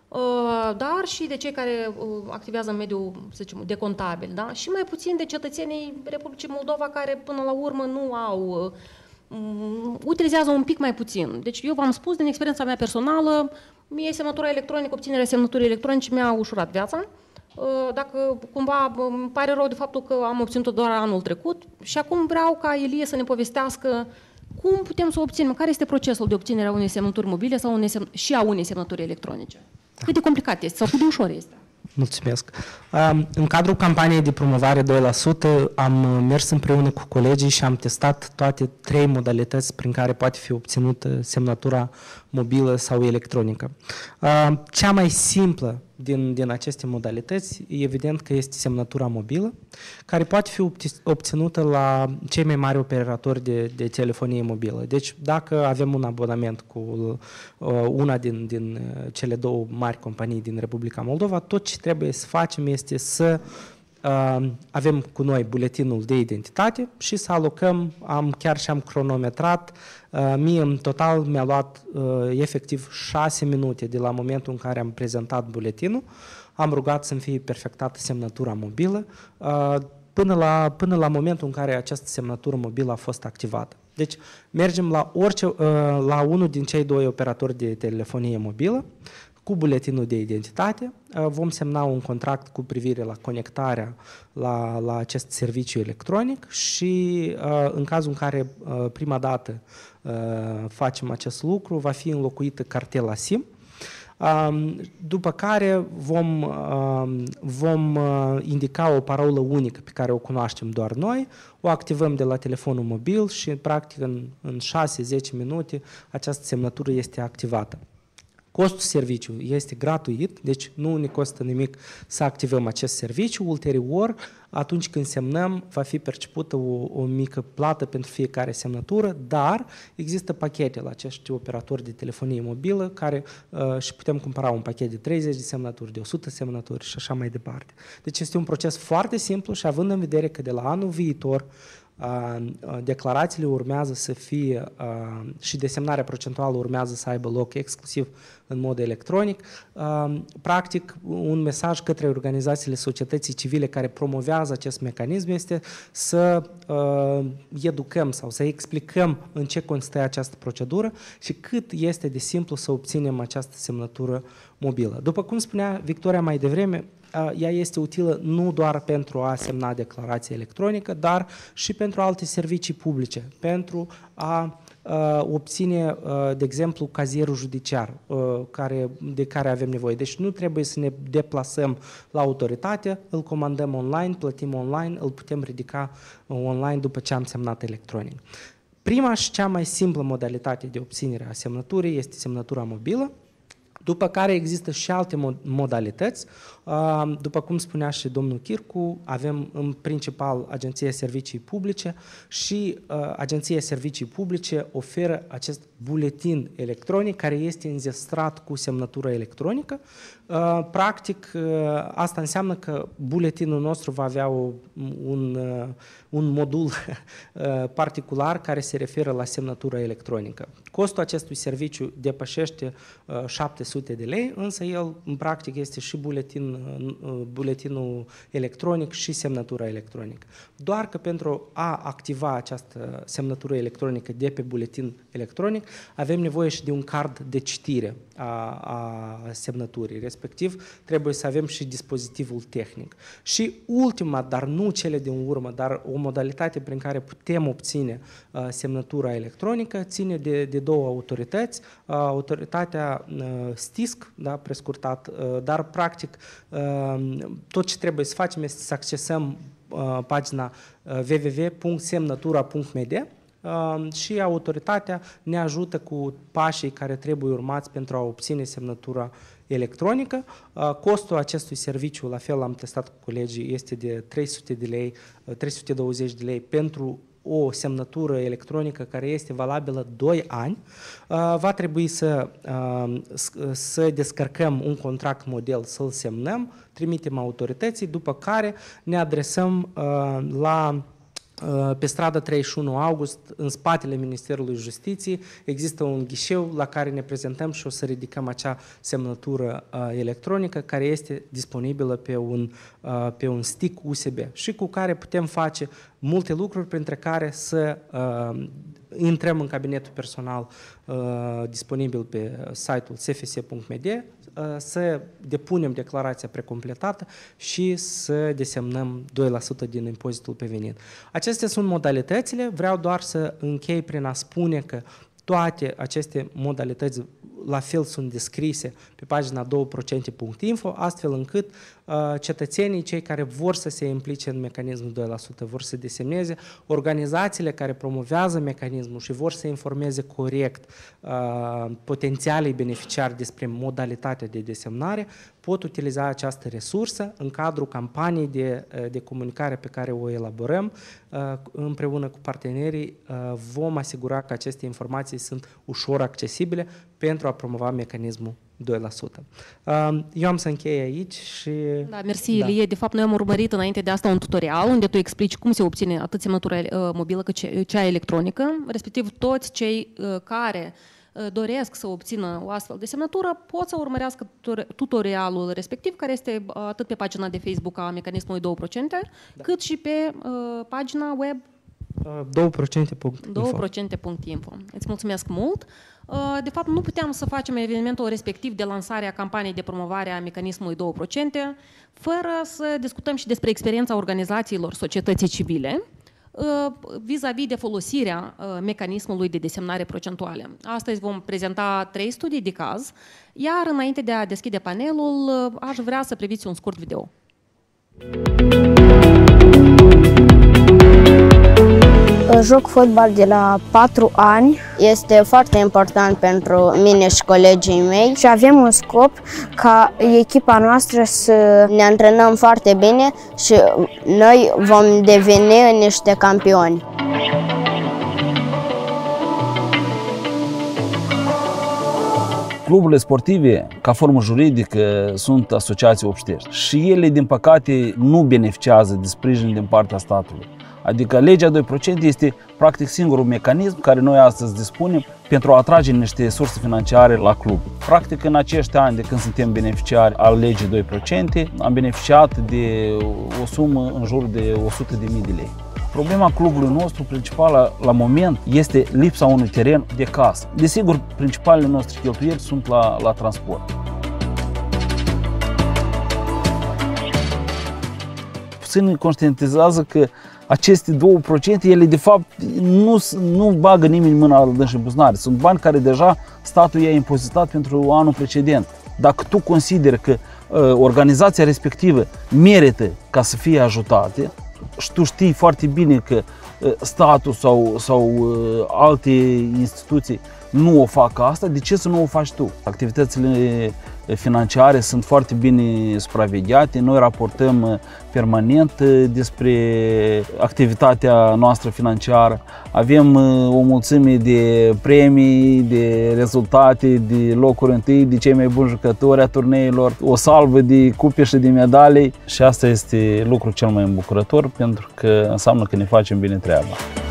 dar și de cei care activează în mediul, să zicem, de contabil, da? Și mai puțin de cetățenii Republicii Moldova care până la urmă nu au, utilizează un pic mai puțin. Deci eu v-am spus din experiența mea personală, mie semnătura electronică, obținerea semnăturii electronice mi-a ușurat viața. Dacă cumva îmi pare rău de faptul că am obținut-o doar anul trecut și acum vreau ca Ilie să ne povestească cum putem să obținem, care este procesul de obținere a unei semnături mobile sau unei semn- și a unei semnături electronice. Da. Cât de complicat este sau cât de ușor este? Mulțumesc. În cadrul campaniei de promovare doi la sută am mers împreună cu colegii și am testat toate trei modalități prin care poate fi obținută semnătura mobilă sau electronică. Cea mai simplă din, din aceste modalități, evident că este semnătura mobilă, care poate fi obținută la cei mai mari operatori de, de telefonie mobilă. Deci, dacă avem un abonament cu una din, din cele două mari companii din Republica Moldova, tot ce trebuie să facem este să uh, avem cu noi buletinul de identitate și să alocăm, am, chiar și am cronometrat, uh, mie în total mi-a luat uh, efectiv șase minute de la momentul în care am prezentat buletinul, am rugat să-mi fie perfectată semnătura mobilă, uh, până la, până la momentul în care această semnătură mobilă a fost activată. Deci mergem la, orice, uh, la unul din cei doi operatori de telefonie mobilă, cu buletinul de identitate, vom semna un contract cu privire la conectarea la, la acest serviciu electronic și în cazul în care prima dată facem acest lucru, va fi înlocuită cartela SIM, după care vom, vom indica o parolă unică pe care o cunoaștem doar noi, o activăm de la telefonul mobil și practic în, în șase zece minute această semnătură este activată. Costul serviciului este gratuit, deci nu ne costă nimic să activăm acest serviciu. Ulterior, atunci când semnăm, va fi percepută o, o mică plată pentru fiecare semnătură, dar există pachete la acești operatori de telefonie mobilă care uh, și putem cumpăra un pachet de treizeci de semnături, de o sută semnături și așa mai departe. Deci este un proces foarte simplu și având în vedere că de la anul viitor declarațiile urmează să fie și desemnarea procentuală urmează să aibă loc exclusiv în mod electronic. Practic, un mesaj către organizațiile societății civile care promovează acest mecanism este să educăm sau să explicăm în ce constă această procedură și cât este de simplu să obținem această semnătură mobilă. După cum spunea Victoria mai devreme, ea este utilă nu doar pentru a semna declarație electronică, dar și pentru alte servicii publice, pentru a obține, de exemplu, cazierul judiciar care, de care avem nevoie. Deci nu trebuie să ne deplasăm la autoritate, îl comandăm online, plătim online, îl putem ridica online după ce am semnat electronic. Prima și cea mai simplă modalitate de obținere a semnăturii este semnătura mobilă, după care există și alte modalități. După cum spunea și domnul Chircu, avem în principal Agenția Servicii Publice și Agenția Servicii Publice oferă acest buletin electronic care este înzestrat cu semnătură electronică. Practic, asta înseamnă că buletinul nostru va avea o, un, un modul particular care se referă la semnătură electronică. Costul acestui serviciu depășește șapte sute de lei, însă el în practic este și buletin, buletinul electronic și semnătura electronică. Doar că pentru a activa această semnătură electronică de pe buletin electronic avem nevoie și de un card de citire a, a semnăturii. Respectiv, trebuie să avem și dispozitivul tehnic. Și ultima, dar nu cele din urmă, dar o modalitate prin care putem obține uh, semnătura electronică, ține de, de două autorități. Uh, autoritatea uh, STISC, da, prescurtat, uh, dar practic uh, tot ce trebuie să facem este să accesăm uh, pagina uh, w w w punct semnătura punct m d Uh, și autoritatea ne ajută cu pașii care trebuie urmați pentru a obține semnătura electronică. Uh, costul acestui serviciu, la fel am testat cu colegii, este de trei sute de lei, uh, trei sute douăzeci de lei pentru o semnătură electronică care este valabilă doi ani, va trebui să, să descărcăm un contract model, să-l semnăm, trimitem autorității, după care ne adresăm la pe strada treizeci și unu august, în spatele Ministerului Justiției, există un ghișeu la care ne prezentăm și o să ridicăm acea semnătură uh, electronică care este disponibilă pe un, uh, pe un stick U S B și cu care putem face multe lucruri, printre care să uh, intrăm în cabinetul personal uh, disponibil pe site-ul s f s punct m d, uh, să depunem declarația precompletată și să desemnăm doi la sută din impozitul pe venit. Acestea sunt modalitățile, vreau doar să închei prin a spune că toate aceste modalități la fel sunt descrise pe pagina doi procente punct info, astfel încât uh, cetățenii, cei care vor să se implice în mecanismul doi la sută, vor să desemneze, organizațiile care promovează mecanismul și vor să informeze corect uh, potențialii beneficiari despre modalitatea de desemnare, pot utiliza această resursă în cadrul campaniei de, de comunicare pe care o elaborăm uh, împreună cu partenerii. Uh, vom asigura că aceste informații sunt ușor accesibile pentru a promova mecanismul doi la sută. Eu am să închei aici și... Da, mersi, Ilie. Da. De fapt, noi am urmărit înainte de asta un tutorial unde tu explici cum se obține atât semnătura uh, mobilă cât cea electronică, respectiv toți cei uh, care uh, doresc să obțină o astfel de semnătură pot să urmărească tutorialul respectiv, care este uh, atât pe pagina de Facebook a mecanismului doi procente, da, cât și pe uh, pagina web doi procente punct info. Îți mulțumesc mult! De fapt, nu puteam să facem evenimentul respectiv de lansare a campaniei de promovare a mecanismului doi procente fără să discutăm și despre experiența organizațiilor societății civile vis-a-vis de folosirea mecanismului de desemnare procentuală. Astăzi vom prezenta trei studii de caz, iar înainte de a deschide panelul, aș vrea să priviți un scurt video. Joc fotbal de la patru ani. Este foarte important pentru mine și colegii mei și avem un scop ca echipa noastră să ne antrenăm foarte bine și noi vom deveni niște campioni. Cluburile sportive, ca formă juridică, sunt asociații obștești și ele, din păcate, nu beneficiază de sprijin din partea statului. Adică legea doi procente este practic singurul mecanism care noi astăzi dispunem pentru a atrage niște surse financiare la club. Practic, în acești ani de când suntem beneficiari al legii doi procente, am beneficiat de o sumă în jur de o sută de mii de lei. Problema clubului nostru principală la moment este lipsa unui teren de casă. Desigur, principalele noastre cheltuieli sunt la, la transport. Puțin conștientizează că aceste două procente, ele de fapt nu, nu bagă nimeni mâna la dâns și buzunar. Sunt bani care deja statul i-a impozitat pentru anul precedent. Dacă tu consideri că uh, organizația respectivă merită ca să fie ajutate și tu știi foarte bine că uh, statul sau, sau uh, alte instituții nu o fac asta, de ce să nu o faci tu? Activitățile financiare sunt foarte bine supravegheate, noi raportăm permanent despre activitatea noastră financiară, avem o mulțime de premii, de rezultate, de locuri întâi, de cei mai buni jucători a turneilor, o salvă de cupe și de medalii și asta este lucrul cel mai îmbucurător pentru că înseamnă că ne facem bine treaba.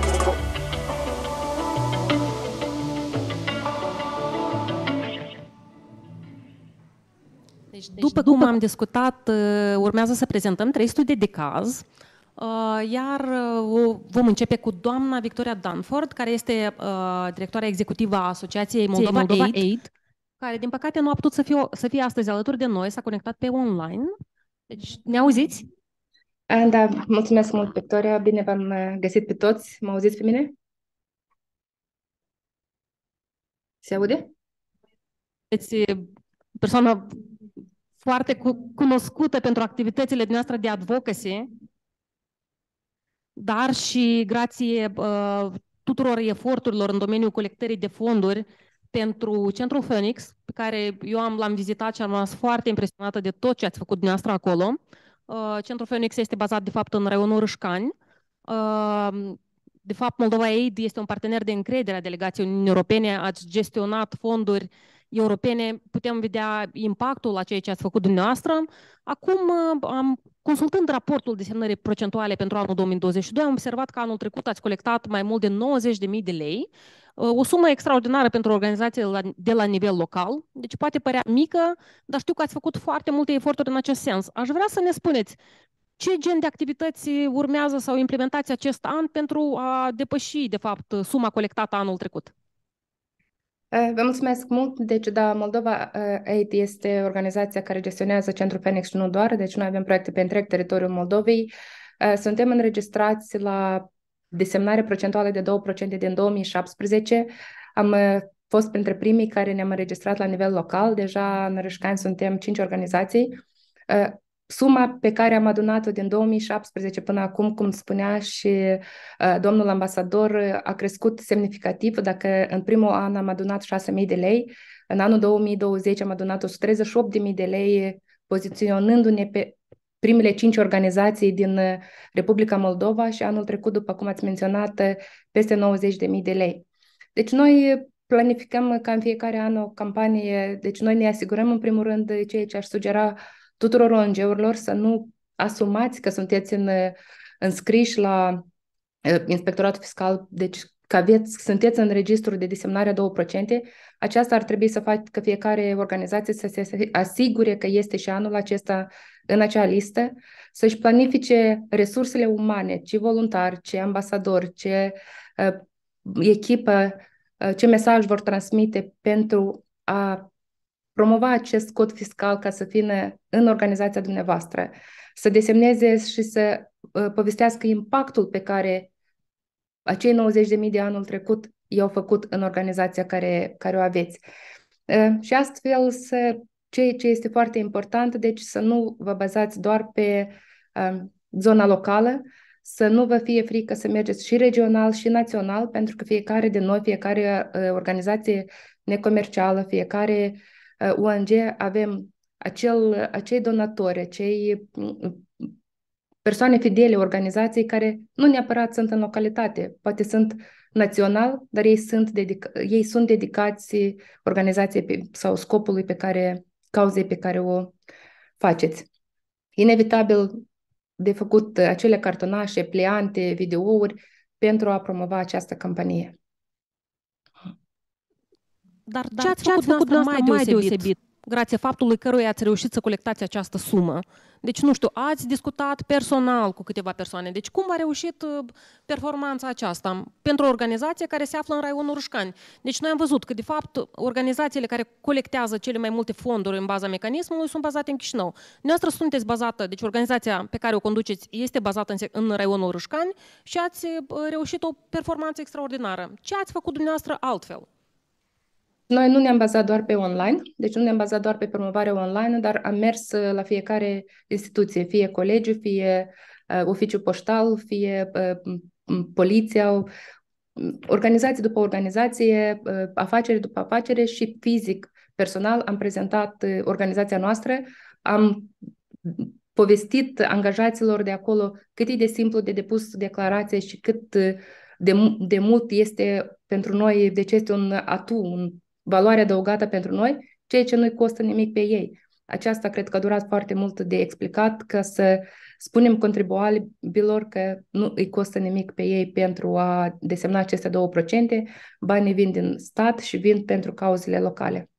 După cum am discutat, urmează să prezentăm trei studii de caz, iar vom începe cu doamna Victoria Danford, care este directoarea executivă a Asociației Moldova, Moldova Aid, Aid, care din păcate nu a putut să fie, să fie astăzi alături de noi, s-a conectat pe online. Deci, ne auziți? Da, mulțumesc mult, Victoria, bine v-am găsit pe toți. Mă auziți pe mine? Se aude? Deci, persoana foarte cunoscută pentru activitățile noastre de advocacy, dar și grație uh, tuturor eforturilor în domeniul colectării de fonduri pentru Centrul Phoenix, pe care eu am, l-am vizitat și am rămas foarte impresionată de tot ce ați făcut dumneavoastră acolo. Uh, Centrul Phoenix este bazat, de fapt, în raionul Râșcani. Uh, de fapt, Moldova Aid este un partener de încredere a delegației Uniunii Europene, ați gestionat fonduri europene, putem vedea impactul la ceea ce ați făcut dumneavoastră. Acum, am, consultând raportul de semnări procentuale pentru anul două mii douăzeci și doi, am observat că anul trecut ați colectat mai mult de nouăzeci de mii de lei, o sumă extraordinară pentru organizații de la, de la nivel local, deci poate părea mică, dar știu că ați făcut foarte multe eforturi în acest sens. Aș vrea să ne spuneți ce gen de activități urmează sau implementați acest an pentru a depăși, de fapt, suma colectată anul trecut? Vă mulțumesc mult. Deci, da, Moldova Aid este organizația care gestionează Centrul Phoenix și nu doar, deci noi avem proiecte pe întreg teritoriul Moldovei. Suntem înregistrați la desemnare procentuală de două la sută din două mii șaptesprezece. Am fost printre primii care ne-am înregistrat la nivel local. Deja în Râșcani suntem cinci organizații. Suma pe care am adunat-o din două mii șaptesprezece până acum, cum spunea și uh, domnul ambasador, a crescut semnificativ. Dacă în primul an am adunat șase mii de lei, în anul două mii douăzeci am adunat o sută treizeci și opt de mii de lei, poziționându-ne pe primele cinci organizații din Republica Moldova și anul trecut, după cum ați menționat, peste nouăzeci de mii de lei. Deci noi planificăm ca în fiecare an o campanie, deci noi ne asigurăm în primul rând de ceea ce aș sugera tuturor O N G-urilor să nu asumați că sunteți în, înscriși la Inspectoratul Fiscal, deci că aveți, sunteți în registrul de desemnare a două la sută. Aceasta ar trebui să facă fiecare organizație să se asigure că este și anul acesta în acea listă, să-și planifice resursele umane, ce voluntari, ce ambasadori, ce uh, echipă, uh, ce mesaj vor transmite pentru a promova acest cod fiscal ca să fie în organizația dumneavoastră, să desemneze și să uh, povestească impactul pe care acei nouăzeci de mii de anul trecut i-au făcut în organizația care, care o aveți. Uh, și astfel, să, ce, ce este foarte important, deci să nu vă bazați doar pe uh, zona locală, să nu vă fie frică să mergeți și regional și național, pentru că fiecare de noi, fiecare uh, organizație necomercială, fiecare O N G avem acel, acei donatori, acei persoane fidele organizației care nu neapărat sunt în localitate, poate sunt național, dar ei sunt, dedica, ei sunt dedicați organizației pe, sau scopului pe care, cauzei pe care o faceți. Inevitabil de făcut acele cartonașe, pliante, videouri pentru a promova această campanie. Dar, Dar ce ați făcut, ce ați făcut mai deosebit, deosebit, grație faptului căruia ați reușit să colectați această sumă? Deci, nu știu, ați discutat personal cu câteva persoane. Deci, cum v-a reușit performanța aceasta pentru o organizație care se află în raionul Râșcani? Deci, noi am văzut că, de fapt, organizațiile care colectează cele mai multe fonduri în baza mecanismului sunt bazate în Chișinău. Noastră sunteți bazată, deci organizația pe care o conduceți este bazată în, în raionul Râșcani și ați reușit o performanță extraordinară. Ce ați făcut dumneavoastră altfel? Noi nu ne-am bazat doar pe online, deci nu ne-am bazat doar pe promovare online, dar am mers la fiecare instituție, fie colegiu, fie uh, oficiu poștal, fie uh, poliția, organizație după organizație, uh, afacere după afacere și fizic, personal, am prezentat uh, organizația noastră, am povestit angajaților de acolo cât e de simplu de depus declarație și cât uh, de, de mult este pentru noi, deci este un atu, un valoare adăugată pentru noi, ceea ce nu-i costă nimic pe ei. Aceasta cred că a durat foarte mult de explicat, ca să spunem contribuabililor că nu îi costă nimic pe ei pentru a desemna aceste două la sută. Banii vin din stat și vin pentru cauzele locale.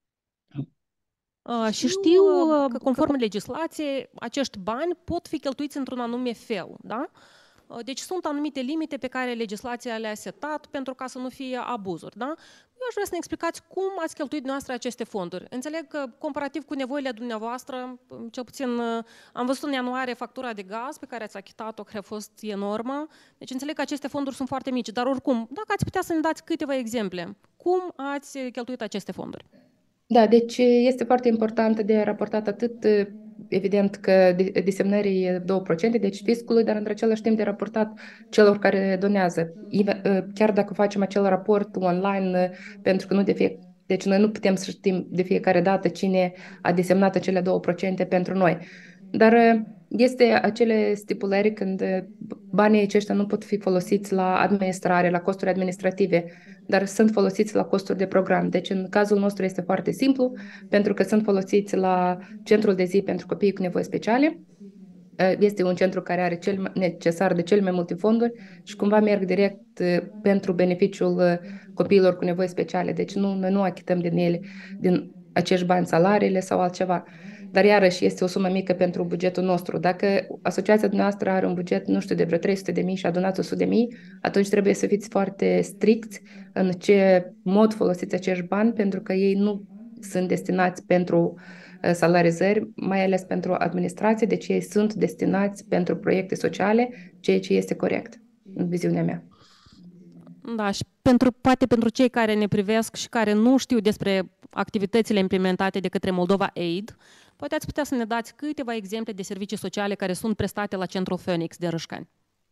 Uh, și știu că, conform legislației, acești bani pot fi cheltuiți într-un anume fel, da? Deci sunt anumite limite pe care legislația le-a setat pentru ca să nu fie abuzuri. Da? Eu aș vrea să ne explicați cum ați cheltuit dumneavoastră aceste fonduri. Înțeleg că, comparativ cu nevoile dumneavoastră, cel puțin am văzut în ianuarie factura de gaz pe care ați achitat-o, care a fost enormă. Deci înțeleg că aceste fonduri sunt foarte mici. Dar oricum, dacă ați putea să ne dați câteva exemple, cum ați cheltuit aceste fonduri? Da, deci este foarte important de raportat atât, evident, că desemnării două la sută, deci fiscului, dar într același timp de raportat celor care donează. Chiar dacă facem acel raport online, pentru că nu de fie, deci noi nu putem să știm de fiecare dată cine a desemnat acele două la sută pentru noi. Dar Este acele stipulări când banii aceștia nu pot fi folosiți la administrare, la costuri administrative, dar sunt folosiți la costuri de program. Deci în cazul nostru este foarte simplu, pentru că sunt folosiți la centrul de zi pentru copiii cu nevoi speciale. Este un centru care are cel necesar de cel mai multe fonduri și cumva merg direct pentru beneficiul copiilor cu nevoi speciale. Deci nu, noi nu achităm din ele, din acești bani, salariile sau altceva. Dar iarăși este o sumă mică pentru bugetul nostru. Dacă asociația noastră are un buget, nu știu, de vreo trei sute de mii și adunați o sută de mii, atunci trebuie să fiți foarte stricți în ce mod folosiți acești bani, pentru că ei nu sunt destinați pentru salarizări, mai ales pentru administrație, deci ei sunt destinați pentru proiecte sociale, ceea ce este corect, în viziunea mea. Da, și pentru, poate pentru cei care ne privesc și care nu știu despre activitățile implementate de către Moldova Aid, poate ați putea să ne dați câteva exemple de servicii sociale care sunt prestate la Centrul Phoenix de Râșcani.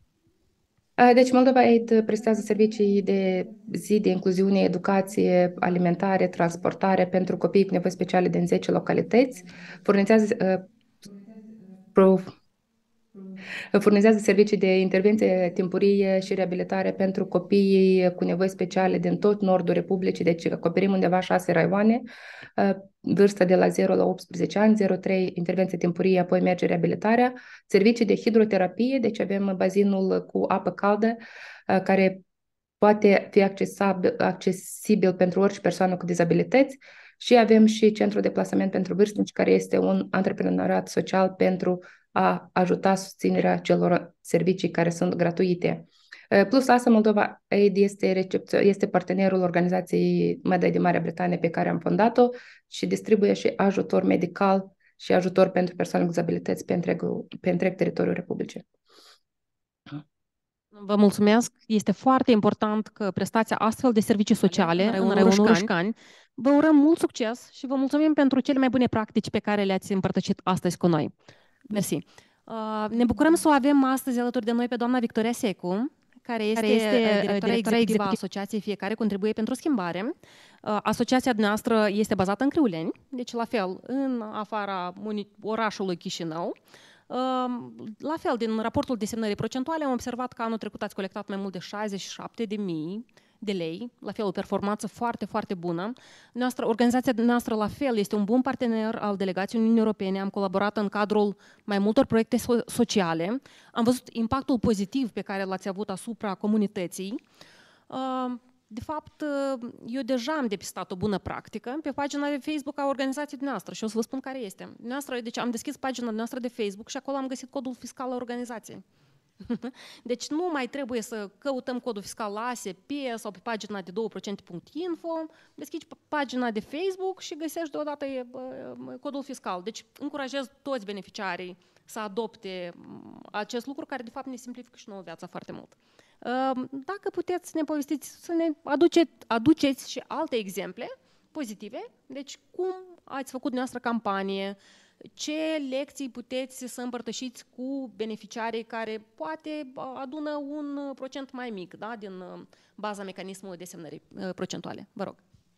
Deci Moldova Aid prestează servicii de zi de incluziune, educație, alimentare, transportare pentru copii cu nevoi speciale din zece localități, furnizează, uh, furnizează servicii de intervenție timpurie și reabilitare pentru copiii cu nevoi speciale din tot nordul Republicii, deci acoperim undeva șase raioane, uh, vârstă de la zero la optsprezece ani, zero trei intervenție timpurie, apoi merge reabilitarea, servicii de hidroterapie, deci avem bazinul cu apă caldă care poate fi accesibil, accesibil pentru orice persoană cu dizabilități și avem și centrul de plasament pentru vârstnici, care este un antreprenoriat social pentru a ajuta susținerea celor servicii care sunt gratuite. Plus asta, Moldova Aid este, este partenerul organizației Medai din Marea Britanie pe care am fondat-o și distribuie și ajutor medical și ajutor pentru persoane cu dizabilități pe, întregul, pe întreg teritoriul Republicii. Vă mulțumesc. Este foarte important că prestați astfel de servicii sociale în raionul Râșcani. Vă urăm mult succes și vă mulțumim pentru cele mai bune practici pe care le-ați împărtășit astăzi cu noi. Mersi. Uh, ne bucurăm să o avem astăzi alături de noi pe doamna Victoria Secu, care este, care este directora executivă a Asociației Fiecare Contribuie pentru Schimbare. Uh, asociația noastră este bazată în Criuleni, deci la fel în afara orașului Chișinău. Uh, la fel, din raportul desemnării procentuale am observat că anul trecut ați colectat mai mult de șaizeci și șapte de mii de lei, la fel o performanță foarte, foarte bună. Noastră, organizația noastră la fel este un bun partener al delegației Uniunii Europene, am colaborat în cadrul mai multor proiecte so- sociale, am văzut impactul pozitiv pe care l-ați avut asupra comunității. De fapt, eu deja am depistat o bună practică pe pagina de Facebook a organizației noastre și o să vă spun care este. Noastră, deci am deschis pagina noastră de Facebook și acolo am găsit codul fiscal al organizației. Deci nu mai trebuie să căutăm codul fiscal la A S P sau pe pagina de doi procente punct info, deschizi pagina de Facebook și găsești deodată codul fiscal. Deci încurajez toți beneficiarii să adopte acest lucru care de fapt ne simplifică și nouă viața foarte mult. Dacă puteți să ne povestiți, să ne aduceți, aduceți și alte exemple pozitive, deci cum ați făcut dumneavoastră campanie, ce lecții puteți să împărtășiți cu beneficiarii care poate adună un procent mai mic, da, din baza mecanismului de semnări procentuale. Vă rog.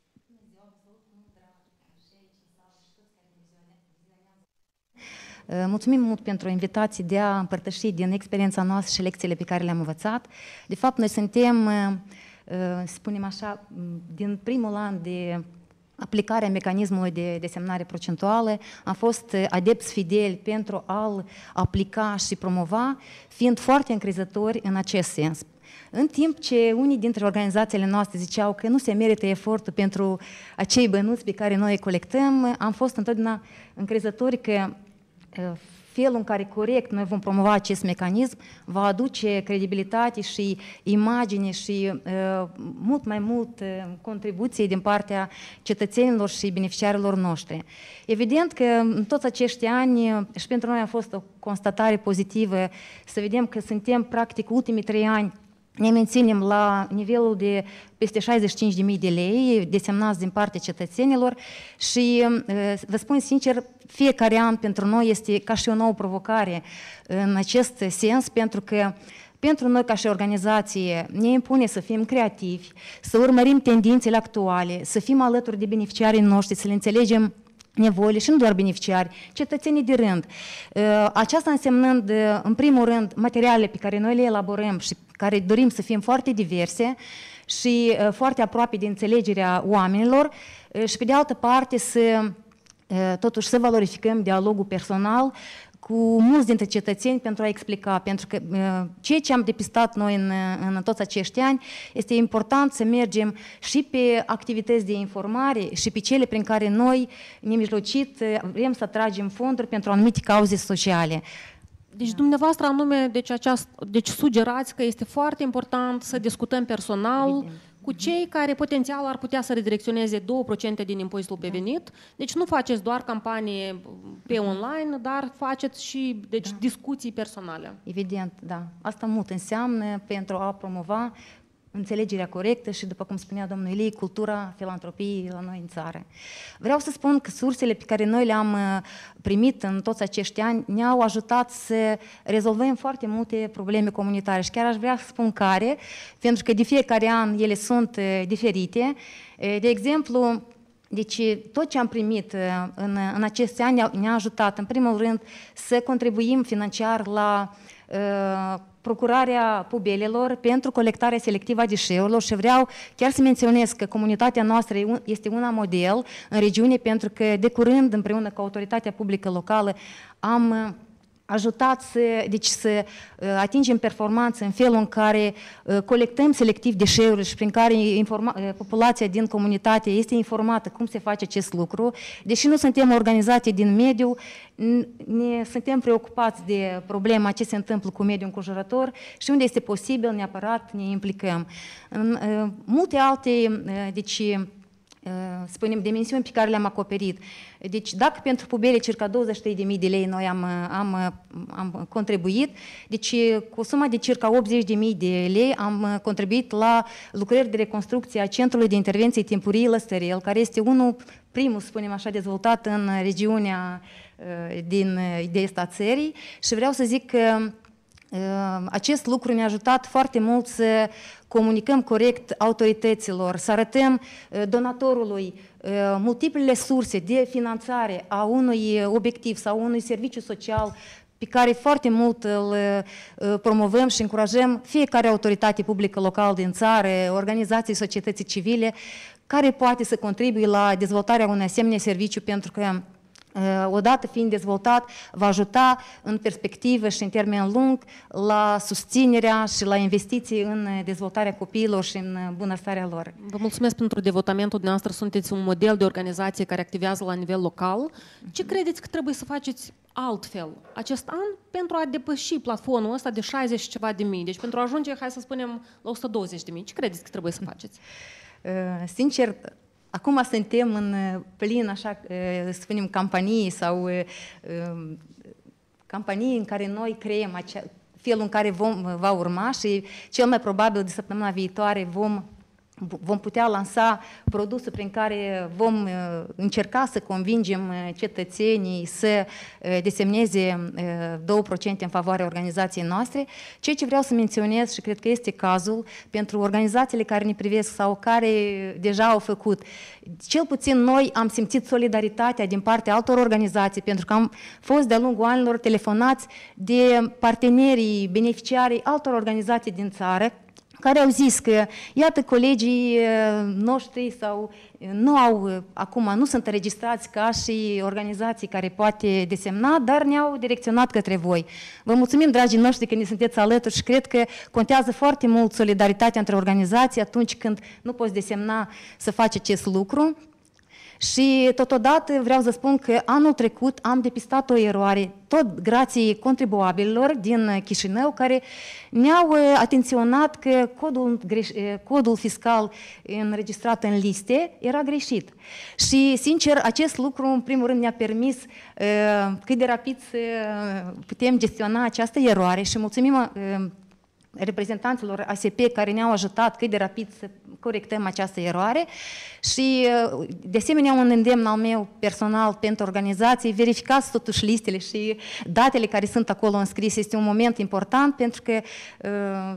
Mulțumim mult pentru invitații de a împărtăși din experiența noastră și lecțiile pe care le-am învățat. De fapt, noi suntem, spunem așa, din primul an de aplicarea mecanismului de desemnare procentuală, am fost adepți fideli pentru a-l aplica și promova, fiind foarte încrezători în acest sens. În timp ce unii dintre organizațiile noastre ziceau că nu se merită efortul pentru acei bănuți pe care noi îi colectăm, am fost întotdeauna încrezători că felul în care corect noi vom promova acest mecanism va aduce credibilitate și imagine și uh, mult mai mult uh, contribuție din partea cetățenilor și beneficiarilor noștri. Evident că în toți acești ani și pentru noi a fost o constatare pozitivă să vedem că suntem practic ultimii trei ani ne menținem la nivelul de peste șaizeci și cinci de mii de lei desemnați din partea cetățenilor și vă spun sincer, fiecare an pentru noi este ca și o nouă provocare în acest sens, pentru că pentru noi ca și organizație ne impune să fim creativi, să urmărim tendințele actuale, să fim alături de beneficiarii noștri, să le înțelegem nevoile și nu doar beneficiari, cetățenii de rând. Aceasta însemnând, în primul rând, materialele pe care noi le elaborăm și care dorim să fim foarte diverse și foarte aproape de înțelegerea oamenilor și, pe de altă parte, să, totuși, să valorificăm dialogul personal cu mulți dintre cetățeni pentru a explica, pentru că ceea ce am depistat noi în, în toți acești ani este important să mergem și pe activități de informare și pe cele prin care noi, nemijlocit, vrem să atragem fonduri pentru anumite cauze sociale. Deci dumneavoastră anume, deci, aceast, deci sugerați că este foarte important să discutăm personal, evident, cu cei care potențial ar putea să redirecționeze două la sută din impozitul pe venit. Deci nu faceți doar campanie pe online, dar faceți și deci, da. discuții personale. Evident, da. Asta mult înseamnă pentru a promova înțelegerea corectă și, după cum spunea domnul Ilie, cultura filantropiei la noi în țară. Vreau să spun că sursele pe care noi le-am primit în toți acești ani ne-au ajutat să rezolvăm foarte multe probleme comunitare și chiar aș vrea să spun care, pentru că de fiecare an ele sunt diferite. De exemplu, deci tot ce am primit în, în aceste ani ne-a ajutat, în primul rând, să contribuim financiar la uh, procurarea pubelelor pentru colectarea selectivă a deșeurilor și vreau chiar să menționez că comunitatea noastră este una model în regiune pentru că de curând împreună cu autoritatea publică locală am ajutat să, deci să atingem performanță în felul în care colectăm selectiv deșeurile și prin care informa, populația din comunitate este informată cum se face acest lucru. Deși nu suntem organizații din mediu, ne suntem preocupați de problema ce se întâmplă cu mediul înconjurător și unde este posibil neapărat ne implicăm. În multe alte, deci, spunem, dimensiuni pe care le-am acoperit. Deci, dacă pentru pubele circa douăzeci și trei de mii de lei noi am, am, am contribuit, deci cu suma de circa optzeci de mii de lei am contribuit la lucrări de reconstrucție a Centrului de Intervenție Timpurii Lăstărel, care este unul, primul, spunem așa, dezvoltat în regiunea din de est a țării și vreau să zic că acest lucru ne-a ajutat foarte mult să comunicăm corect autorităților, să arătăm donatorului multiplele surse de finanțare a unui obiectiv sau unui serviciu social pe care foarte mult îl promovăm și încurajăm fiecare autoritate publică locală din țară, organizații societății civile, care poate să contribuie la dezvoltarea unui asemenea serviciu, pentru că odată fiind dezvoltat, va ajuta în perspectivă și în termen lung la susținerea și la investiții în dezvoltarea copiilor și în bunăstarea lor. Vă mulțumesc pentru devotamentul dumneavoastră, sunteți un model de organizație care activează la nivel local. Ce credeți că trebuie să faceți altfel acest an pentru a depăși plafonul ăsta de șaizeci și ceva de mii? Deci pentru a ajunge, hai să spunem, la o sută douăzeci de mii. Ce credeți că trebuie să faceți? Sincer, acum suntem în plin, așa, să spunem, campanii sau campanii în care noi creăm acea, felul în care vom, va urma și cel mai probabil de săptămâna viitoare vom vom putea lansa produsul prin care vom încerca să convingem cetățenii să desemneze două la sută în favoarea organizației noastre. Ceea ce vreau să menționez și cred că este cazul pentru organizațiile care ne privesc sau care deja au făcut, cel puțin noi am simțit solidaritatea din partea altor organizații, pentru că am fost de-a lungul anilor telefonați de partenerii, beneficiarii altor organizații din țară, care au zis că, iată, colegii noștri sau nu au, acum nu sunt înregistrați ca și organizații care poate desemna, dar ne-au direcționat către voi. Vă mulțumim, dragii noștri, că ne sunteți alături și cred că contează foarte mult solidaritatea între organizații atunci când nu poți desemna să faci acest lucru. Și totodată vreau să spun că anul trecut am depistat o eroare, tot grație contribuabililor din Chișinău, care ne-au atenționat că codul, codul fiscal înregistrat în liste era greșit. Și, sincer, acest lucru, în primul rând, ne-a permis cât de rapid să putem gestiona această eroare și mulțumim reprezentanților A S P care ne-au ajutat cât de rapid să corectăm această eroare și, de asemenea, un îndemn al meu personal pentru organizații, verificați totuși listele și datele care sunt acolo înscrise. Este un moment important pentru că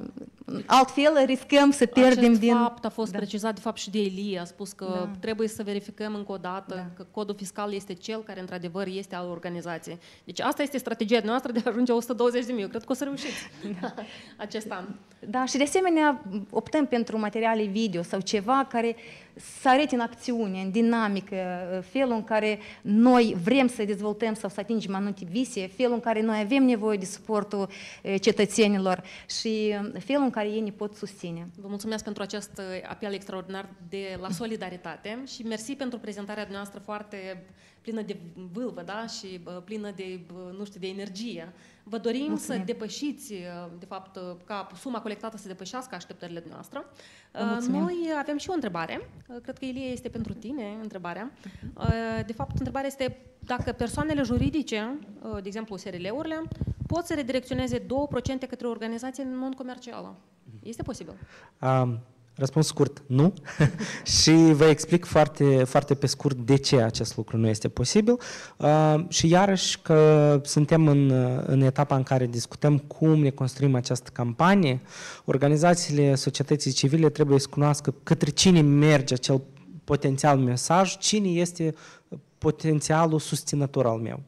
altfel riscăm să pierdem Acest din... fapt a fost da. precizat de fapt și de Elie, a spus că Da. trebuie să verificăm încă o dată Da. că codul fiscal este cel care într-adevăr este al organizației. Deci asta este strategia noastră de a ajunge la o sută douăzeci de mii. Eu cred că o să reușiți acest an. Da, și de asemenea optăm pentru materiale video sau ceva care să arete în acțiune, în dinamică, felul în care noi vrem să dezvoltăm sau să atingem anumite vise, felul în care noi avem nevoie de suportul cetățenilor și felul în care ei ne pot susține. Vă mulțumesc pentru acest apel extraordinar de la solidaritate și mersi pentru prezentarea noastră foarte plină de vâlvă, da? Și plină de, nu știu, de energie. Vă dorim Mulțumesc. să depășiți, de fapt, ca suma colectată să depășească așteptările noastre. Noi avem și o întrebare. Cred că, Ilie, este pentru tine întrebarea. De fapt, întrebarea este dacă persoanele juridice, de exemplu S R L-urile, pot să redirecționeze două la sută către o organizație non-comercială. Este posibil? Um. Răspuns scurt, nu. Și vă explic foarte, foarte pe scurt de ce acest lucru nu este posibil. Uh, și iarăși că suntem în, în etapa în care discutăm cum ne construim această campanie, organizațiile societății civile trebuie să cunoască către cine merge acel potențial mesaj, cine este potențialul susținător al meu.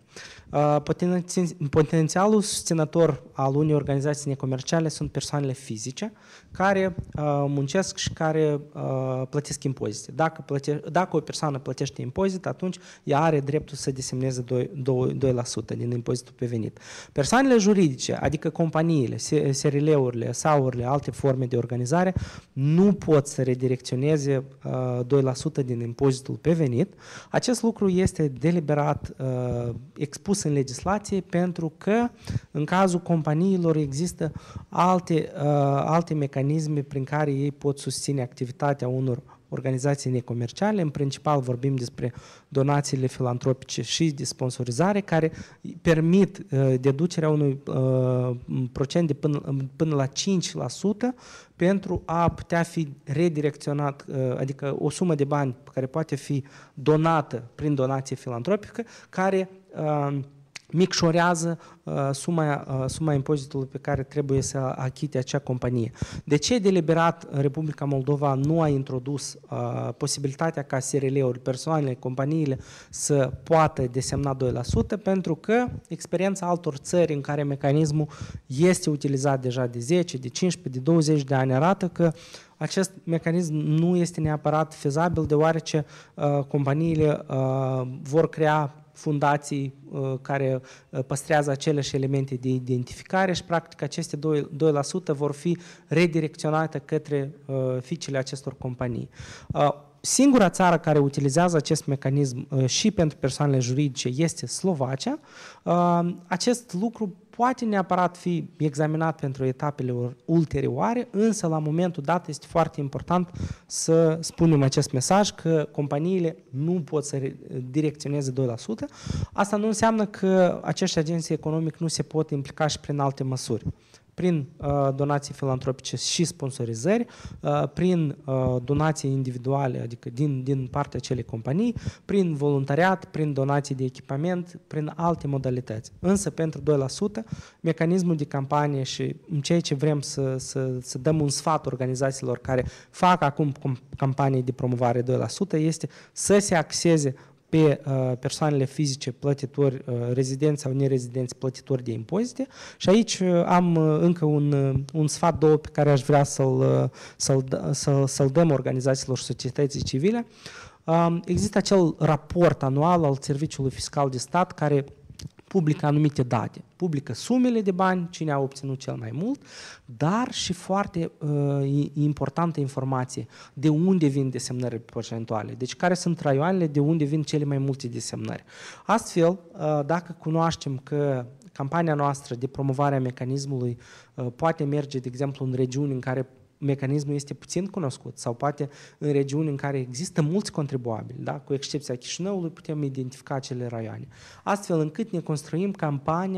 Potențialul susținător al unei organizații necomerciale sunt persoanele fizice care uh, muncesc și care uh, plătesc impozite. Dacă, plăte, dacă o persoană plătește impozit, atunci ea are dreptul să desemneze doi la sută din impozitul pe venit. Persoanele juridice, adică companiile, S R L-urile, S A U-urile, alte forme de organizare, nu pot să redirecționeze uh, doi la sută din impozitul pe venit. Acest lucru este deliberat uh, expus în legislație pentru că în cazul companiilor există alte, uh, alte mecanisme prin care ei pot susține activitatea unor organizații necomerciale. În principal vorbim despre donațiile filantropice și de sponsorizare care permit uh, deducerea unui uh, procent de până, până la cinci la sută pentru a putea fi redirecționat, uh, adică o sumă de bani care poate fi donată prin donație filantropică, care uh, micșorează uh, suma, uh, suma impozitului pe care trebuie să achite acea companie. De ce deliberat Republica Moldova nu a introdus uh, posibilitatea ca S R L-uri, persoanele, companiile să poată desemna doi la sută? Pentru că experiența altor țări în care mecanismul este utilizat deja de zece, de cincisprezece, de douăzeci de ani arată că acest mecanism nu este neapărat fezabil, deoarece uh, companiile uh, vor crea fundații uh, care păstrează aceleași elemente de identificare și practic aceste doi la sută vor fi redirecționate către uh, fiicele acestor companii. Uh, Singura țară care utilizează acest mecanism uh, și pentru persoanele juridice este Slovacia. Uh, acest lucru poate neapărat fi examinat pentru etapele ulterioare, însă la momentul dat este foarte important să spunem acest mesaj că companiile nu pot să direcționeze doi la sută. Asta nu înseamnă că acești agenții economici nu se pot implica și prin alte măsuri. Prin uh, donații filantropice și sponsorizări, uh, prin uh, donații individuale, adică din, din partea acelei companii, prin voluntariat, prin donații de echipament, prin alte modalități. Însă, pentru doi la sută, mecanismul de campanie și în ceea ce vrem să, să, să dăm un sfat organizațiilor care fac acum campanii de promovare doi la sută este să se axeze pe uh, persoanele fizice plătitori, uh, rezidenți sau nerezidenți plătitori de impozite. Și aici uh, am uh, încă un, uh, un sfat, două, pe care aș vrea să-l, uh, să-l, să-l, să-l dăm organizațiilor societății civile. Uh, există acel raport anual al Serviciului Fiscal de Stat care publică anumite date, publică sumele de bani, cine a obținut cel mai mult, dar și foarte uh, importantă informație, de unde vin desemnările procentuale, deci care sunt raioanele de unde vin cele mai multe desemnări. Astfel, uh, dacă cunoaștem că campania noastră de promovare a mecanismului uh, poate merge, de exemplu, în regiuni în care mecanismul este puțin cunoscut sau poate în regiuni în care există mulți contribuabili, da? Cu excepția Chișinăului, putem identifica acele raioane. Astfel încât ne construim campania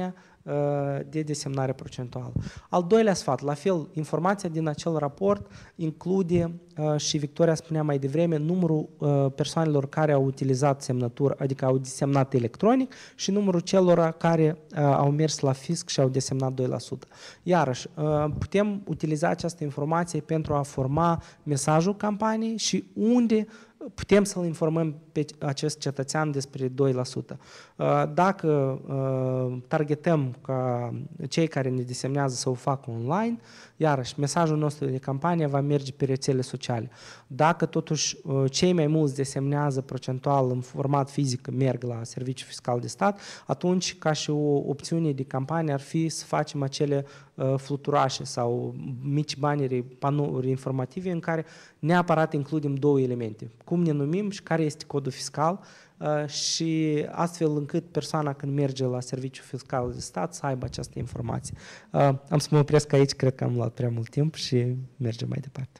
de desemnare procentuală. Al doilea sfat, la fel, informația din acel raport include, și Victoria spunea mai devreme, numărul persoanelor care au utilizat semnătură, adică au desemnat electronic, și numărul celor care au mers la fisc și au desemnat doi la sută. Iarăși, putem utiliza această informație pentru a forma mesajul campaniei și unde putem să-l informăm pe acest cetățean despre doi la sută. Dacă targetăm ca cei care ne desemnează să o facă online, iarăși mesajul nostru de campanie va merge pe rețele sociale. Dacă totuși cei mai mulți desemnează procentual în format fizic, merg la Serviciul Fiscal de Stat, atunci ca și o opțiune de campanie ar fi să facem acele fluturașe sau mici bannere, panouri informative în care neapărat includem două elemente. Cum ne numim și care este codul fiscal, și astfel încât persoana când merge la Serviciul Fiscal de Stat să aibă această informație. Am să mă opresc aici, cred că am luat prea mult timp și mergem mai departe.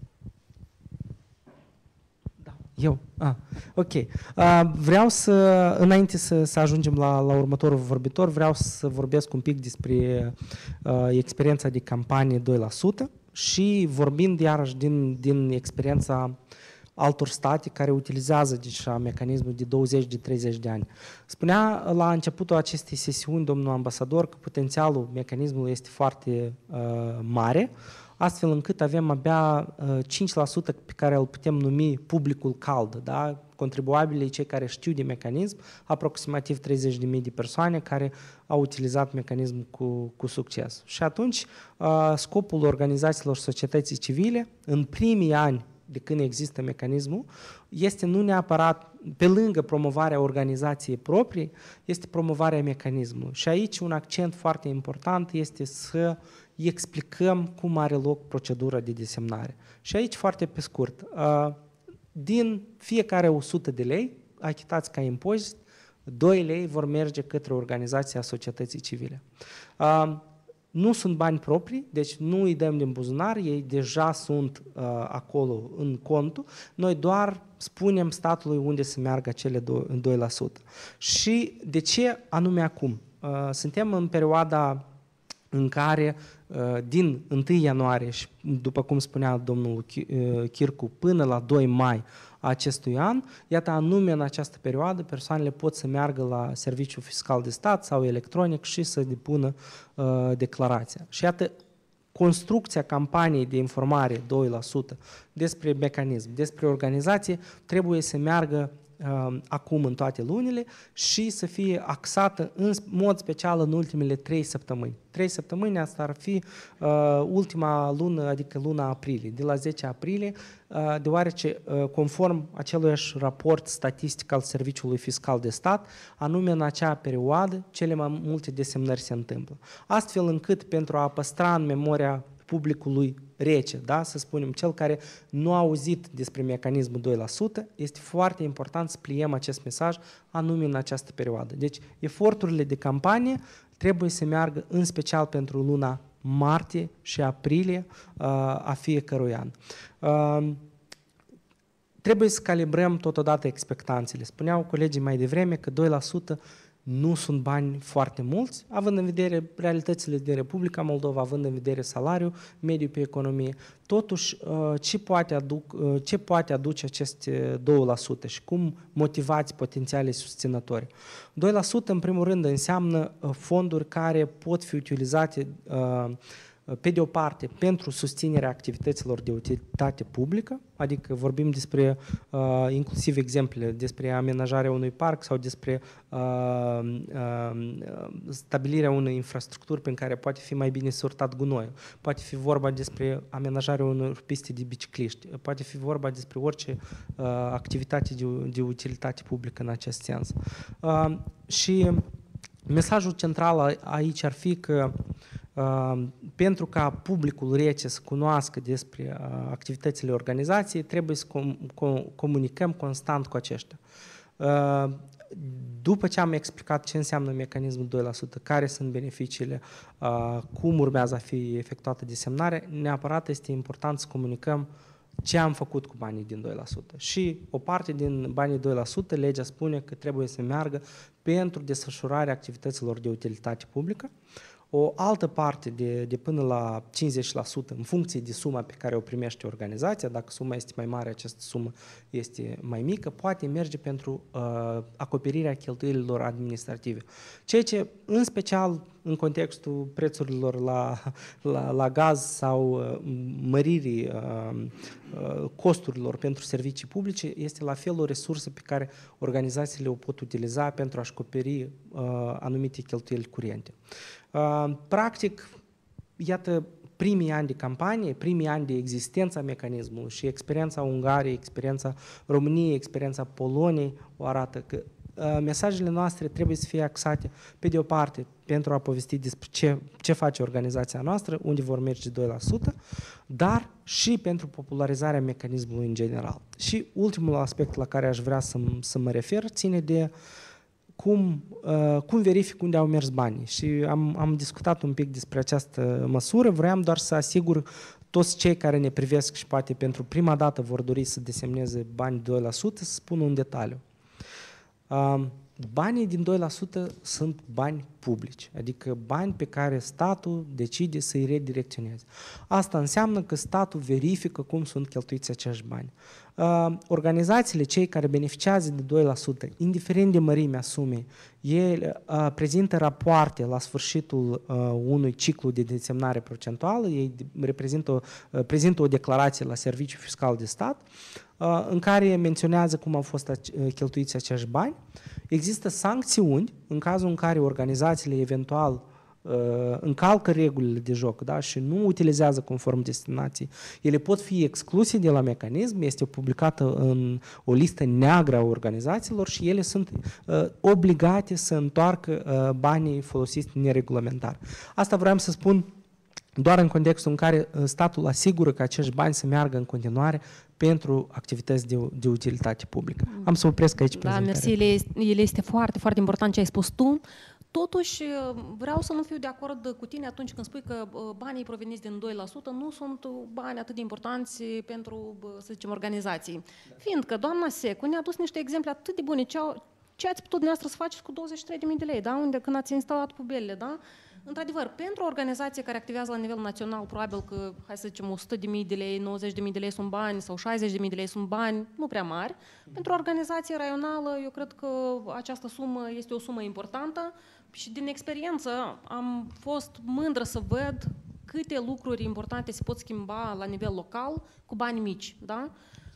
Da, eu? Ah, ok. Vreau să, înainte să, să ajungem la, la următorul vorbitor, vreau să vorbesc un pic despre uh, experiența de campanie doi la sută și vorbind iarăși din, din experiența altor state care utilizează deja mecanismul de douăzeci de treizeci de ani. Spunea la începutul acestei sesiuni domnul ambasador că potențialul mecanismului este foarte uh, mare, astfel încât avem abia uh, cinci la sută pe care îl putem numi publicul cald, da? Contribuabilii, cei care știu de mecanism, aproximativ treizeci de mii de persoane care au utilizat mecanismul cu, cu succes. Și atunci uh, scopul organizațiilor societății civile în primii ani de când există mecanismul, este nu neapărat, pe lângă promovarea organizației proprii, este promovarea mecanismului. Și aici un accent foarte important este să explicăm cum are loc procedura de desemnare. Și aici, foarte pe scurt, din fiecare o sută de lei achitați ca impozit, doi lei vor merge către organizația societății civile. Nu sunt bani proprii, deci nu îi dăm din buzunar, ei deja sunt uh, acolo în contul, noi doar spunem statului unde să meargă acele doi la sută. Și de ce anume acum? Uh, suntem în perioada în care uh, din întâi ianuarie și după cum spunea domnul Chircu până la doi mai acestui an, iată anume în această perioadă persoanele pot să meargă la Serviciul Fiscal de Stat sau electronic și să depună uh, declarația. Și iată construcția campaniei de informare doi la sută despre mecanism, despre organizație trebuie să meargă uh, acum în toate lunile și să fie axată în mod special în ultimele trei săptămâni. Trei săptămâni, asta ar fi uh, ultima lună, adică luna aprilie, de la zece aprilie, uh, deoarece uh, conform aceluiași raport statistic al Serviciului Fiscal de Stat, anume în acea perioadă, cele mai multe desemnări se întâmplă. Astfel încât pentru a păstra în memoria publicului rece, da? Să spunem, cel care nu a auzit despre mecanismul doi la sută, este foarte important să pliem acest mesaj anume în această perioadă. Deci, eforturile de campanie trebuie să meargă în special pentru luna martie și aprilie uh, a fiecărui an. Uh, trebuie să calibrăm totodată expectanțele. Spuneau colegii mai devreme că doi la sută nu sunt bani foarte mulți, având în vedere realitățile din Republica Moldova, având în vedere salariul mediu pe economie. Totuși, ce poate, aduc, ce poate aduce aceste doi la sută și cum motivați potențialii susținători? doi la sută, în primul rând, înseamnă fonduri care pot fi utilizate pe de o parte, pentru susținerea activităților de utilitate publică, adică vorbim despre uh, inclusiv exemple despre amenajarea unui parc sau despre uh, uh, stabilirea unei infrastructuri prin care poate fi mai bine sortat gunoiul, poate fi vorba despre amenajarea unor piste de bicicliști, poate fi vorba despre orice uh, activitate de, de utilitate publică în acest sens. Uh, și mesajul central aici ar fi că Uh, pentru ca publicul rece să cunoască despre uh, activitățile organizației, trebuie să com com comunicăm constant cu aceștia. Uh, după ce am explicat ce înseamnă mecanismul doi la sută, care sunt beneficiile, uh, cum urmează a fi efectuată desemnarea, neapărat este important să comunicăm ce am făcut cu banii din doi la sută. Și o parte din banii doi la sută, legea spune că trebuie să meargă pentru desfășurarea activităților de utilitate publică. O altă parte de, de până la cincizeci la sută în funcție de suma pe care o primește organizația, dacă suma este mai mare, această sumă este mai mică, poate merge pentru uh, acoperirea cheltuielilor administrative. Ceea ce, în special, în contextul prețurilor la, la, la gaz sau uh, măririi uh, uh, costurilor pentru servicii publice, este la fel o resursă pe care organizațiile o pot utiliza pentru a-și acoperi uh, anumite cheltuieli curente. Uh, practic, iată, primii ani de campanie, primii ani de existență a mecanismului și experiența Ungariei, experiența României, experiența Poloniei o arată că uh, mesajele noastre trebuie să fie axate, pe de o parte, pentru a povesti despre ce, ce face organizația noastră, unde vor merge doi la sută, dar și pentru popularizarea mecanismului în general. Și ultimul aspect la care aș vrea să, să mă refer ține de Cum, uh, cum verific unde au mers banii. Și am, am discutat un pic despre această măsură, vreau doar să asigur toți cei care ne privesc și poate pentru prima dată vor dori să desemneze bani doi la sută, să spun un detaliu. Uh, banii din doi la sută sunt bani publici, adică bani pe care statul decide să îi redirecționeze. Asta înseamnă că statul verifică cum sunt cheltuiți acești bani. Uh, organizațiile, cei care beneficiază de doi la sută, indiferent de mărimea sumei, ele uh, prezintă rapoarte la sfârșitul uh, unui ciclu de desemnare procentuală, ei reprezintă, uh, prezintă o declarație la Serviciul Fiscal de Stat, uh, în care menționează cum au fost uh, cheltuiți acești bani. Există sancțiuni în cazul în care organizațiile eventual încalcă regulile de joc, da, și nu utilizează conform destinației, ele pot fi excluse de la mecanism, este publicată în o listă neagră a organizațiilor și ele sunt uh, obligate să întoarcă uh, banii folosiți neregulamentar. Asta vreau să spun doar în contextul în care statul asigură că acești bani să meargă în continuare pentru activități de, de utilitate publică. Am să opresc aici prezentarea. Da, mersi, ele este foarte, foarte important ce ai spus tu. Totuși, vreau să nu fiu de acord cu tine atunci când spui că banii proveniți din doi la sută nu sunt bani atât de importanți pentru, să zicem, organizații. Da. Fiindcă doamna Secu ne-a dus niște exemple atât de bune. Ce, au, ce ați putut dumneavoastră să faceți cu douăzeci și trei de mii de lei, da? Unde când ați instalat pubelele, da? Într-adevăr, pentru o organizație care activează la nivel național, probabil că, hai să zicem, o sută de mii de lei, nouăzeci de mii de lei sunt bani sau șaizeci de mii de lei sunt bani, nu prea mari. Pentru o organizație raională, eu cred că această sumă este o sumă importantă și din experiență am fost mândră să văd câte lucruri importante se pot schimba la nivel local cu bani mici, da?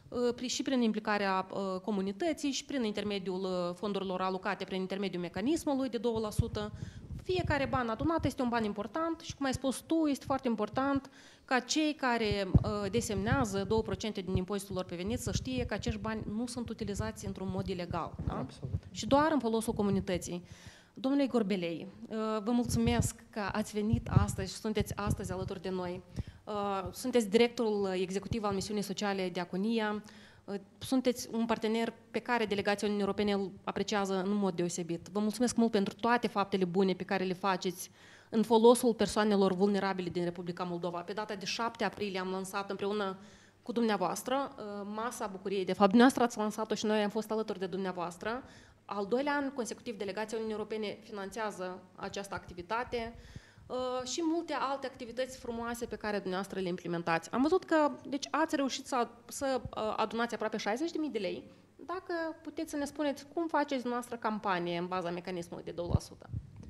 Și prin implicarea comunității și prin intermediul fondurilor alocate, prin intermediul mecanismului de doi la sută. Fiecare ban adunat este un ban important și, cum ai spus tu, este foarte important ca cei care uh, desemnează două la sută din impozitul lor pe venit să știe că acești bani nu sunt utilizați într-un mod ilegal. Da? Absolut. Și doar în folosul comunității. Domnule Gorbelei, uh, vă mulțumesc că ați venit astăzi și sunteți astăzi alături de noi. Uh, sunteți directorul executiv al misiunii sociale Diaconia. Sunteți un partener pe care delegația Uniunii Europene îl apreciază în mod deosebit. Vă mulțumesc mult pentru toate faptele bune pe care le faceți în folosul persoanelor vulnerabile din Republica Moldova. Pe data de șapte aprilie am lansat împreună cu dumneavoastră Masa Bucuriei. De fapt, dumneavoastră ați lansat-o și noi am fost alături de dumneavoastră. Al doilea an consecutiv, delegația Uniunii Europene finanțează această activitate. Uh, și multe alte activități frumoase pe care dumneavoastră le implementați. Am văzut că deci, ați reușit să, să uh, adunați aproape șaizeci de mii de lei. Dacă puteți să ne spuneți cum faceți dumneavoastră campanie în baza mecanismului de doi la sută.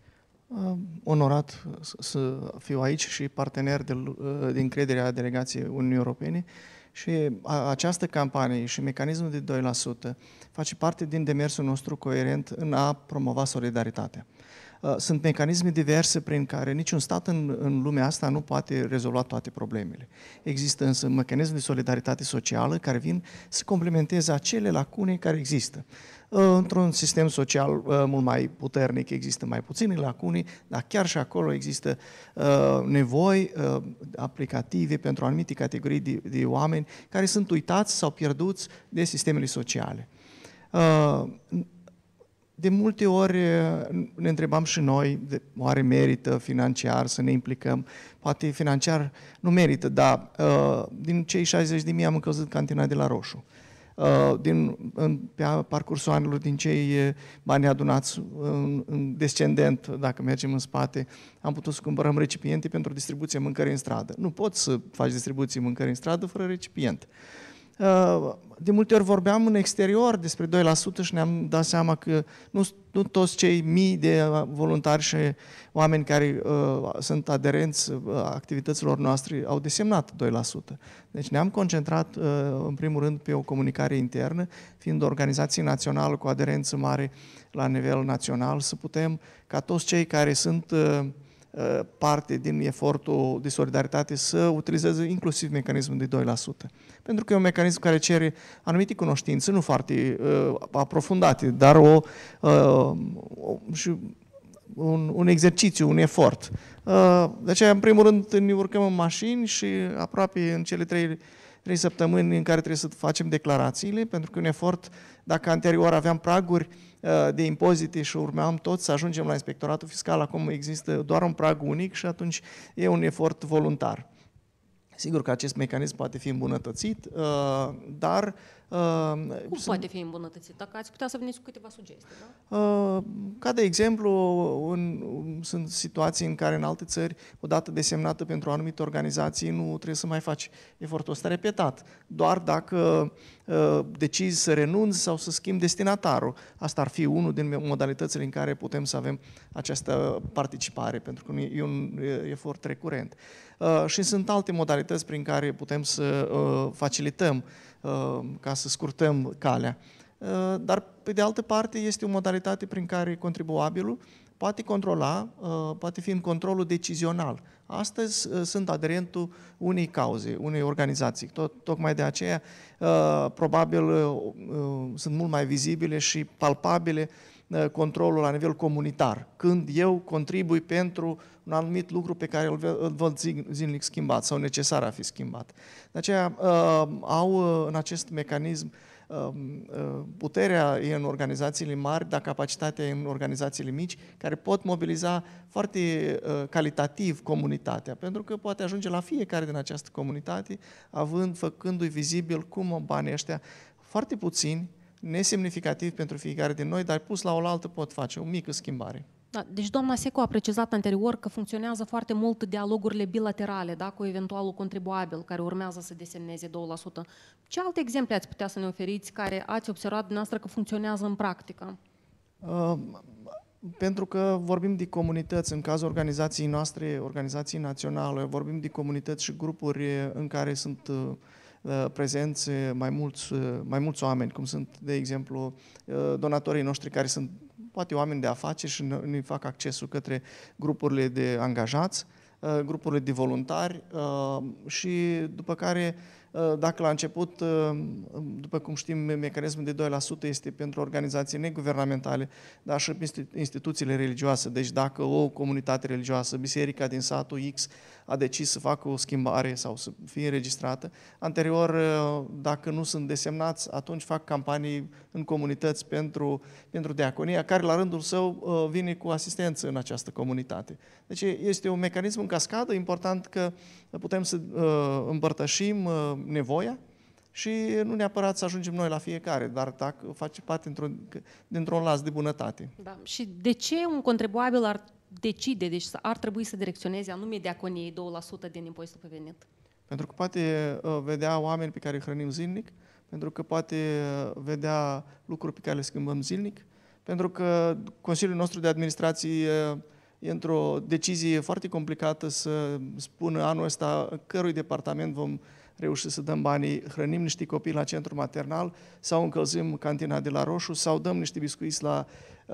Uh, onorat să fiu aici și partener de, uh, de încredere a delegației Uniunii Europene și a, această campanie și mecanismul de doi la sută face parte din demersul nostru coerent în a promova solidaritatea. Sunt mecanisme diverse prin care niciun stat în, în lumea asta nu poate rezolva toate problemele. Există însă mecanisme de solidaritate socială care vin să complementeze acele lacune care există. Într-un sistem social mult mai puternic există mai puține lacune, dar chiar și acolo există nevoi aplicative pentru anumite categorii de, de oameni care sunt uitați sau pierduți de sistemele sociale. De multe ori ne întrebam și noi, de, oare merită financiar să ne implicăm? Poate financiar nu merită, dar uh, din cei șaizeci de mii am încălzit cantina de la Roșu. Uh, din, în, pe parcursul anilor, din cei bani adunați în, în descendent, dacă mergem în spate, am putut să cumpărăm recipiente pentru distribuție mâncării în stradă. Nu poți să faci distribuție mâncării în stradă fără recipient. De multe ori vorbeam în exterior despre doi la sută și ne-am dat seama că nu, nu toți cei mii de voluntari și oameni care uh, sunt aderenți uh, activităților noastre au desemnat doi la sută. Deci ne-am concentrat uh, în primul rând pe o comunicare internă, fiind o organizație națională cu aderență mare la nivel național, să putem ca toți cei care sunt uh, parte din efortul de solidaritate să utilizeze inclusiv mecanismul de doi la sută. Pentru că e un mecanism care cere anumite cunoștințe, nu foarte uh, aprofundate, dar o, uh, o, și un, un exercițiu, un efort. Uh, de aceea, în primul rând, ne urcăm în mașini și aproape în cele trei, trei săptămâni în care trebuie să facem declarațiile, pentru că e un efort, dacă anterior aveam praguri de impozite și urmeam tot să ajungem la inspectoratul fiscal, acum există doar un prag unic și atunci e un efort voluntar. Sigur că acest mecanism poate fi îmbunătățit, dar... Cum poate fi îmbunătățit? Dacă ați putea să veniți cu câteva sugestii, da? Ca de exemplu, în, sunt situații în care în alte țări, odată desemnată pentru o anumită organizație, nu trebuie să mai faci efortul ăsta repetat. Doar dacă decizi să renunți sau să schimbi destinatarul. Asta ar fi unul din modalitățile în care putem să avem această participare, pentru că e un efort recurent. Și sunt alte modalități prin care putem să facilităm ca să scurtăm calea. Dar, pe de altă parte, este o modalitate prin care contribuabilul poate controla, poate fi în controlul decizional. Astăzi sunt aderentul unei cauze, unei organizații. Tot, tocmai de aceea, probabil, sunt mult mai vizibile și palpabile controlul la nivel comunitar. Când eu contribui pentru un anumit lucru pe care îl văd zilnic schimbat sau necesar a fi schimbat. De aceea au în acest mecanism puterea e în organizațiile mari, dar capacitatea e în organizațiile mici, care pot mobiliza foarte calitativ comunitatea, pentru că poate ajunge la fiecare din această comunitate, având, făcându-i vizibil cum banii ăștia foarte puțini, nesemnificativ pentru fiecare din noi, dar pus la oaltă pot face o mică schimbare. Da, deci doamna Secu a precizat anterior că funcționează foarte mult dialogurile bilaterale, da, cu eventualul contribuabil care urmează să desemneze doi la sută. Ce alte exemple ați putea să ne oferiți care ați observat dumneavoastră că funcționează în practică? Uh, pentru că vorbim de comunități, în cazul organizației noastre, organizații naționale, vorbim de comunități și grupuri în care sunt uh, prezenți mai mulți, mai mulți oameni, cum sunt, de exemplu, donatorii noștri care sunt poate oameni de afaceri și ne fac accesul către grupurile de angajați, grupurile de voluntari și după care, dacă la început, după cum știm, mecanismul de doi la sută este pentru organizații neguvernamentale, dar și instituțiile religioase. Deci dacă o comunitate religioasă, biserica din satul X, a decis să facă o schimbare sau să fie înregistrată, anterior, dacă nu sunt desemnați, atunci fac campanii în comunități pentru, pentru diaconia, care la rândul său vine cu asistență în această comunitate. Deci este un mecanism în cascadă, important că putem să împărtășim nevoia și nu neapărat să ajungem noi la fiecare, dar dacă face parte dintr-un, dintr-un las de bunătate. Da. Și de ce un contribuabil ar decide, deci ar trebui să direcționeze anume diaconiei doi la sută din impozitul pe venit? Pentru că poate vedea oameni pe care îi hrănim zilnic, pentru că poate vedea lucruri pe care le schimbăm zilnic, pentru că Consiliul nostru de Administrație e într-o decizie foarte complicată să spună anul ăsta cărui departament vom reuși să dăm banii, hrănim niște copii la centru maternal sau încălzim cantina de la Roșu sau dăm niște biscuiți la,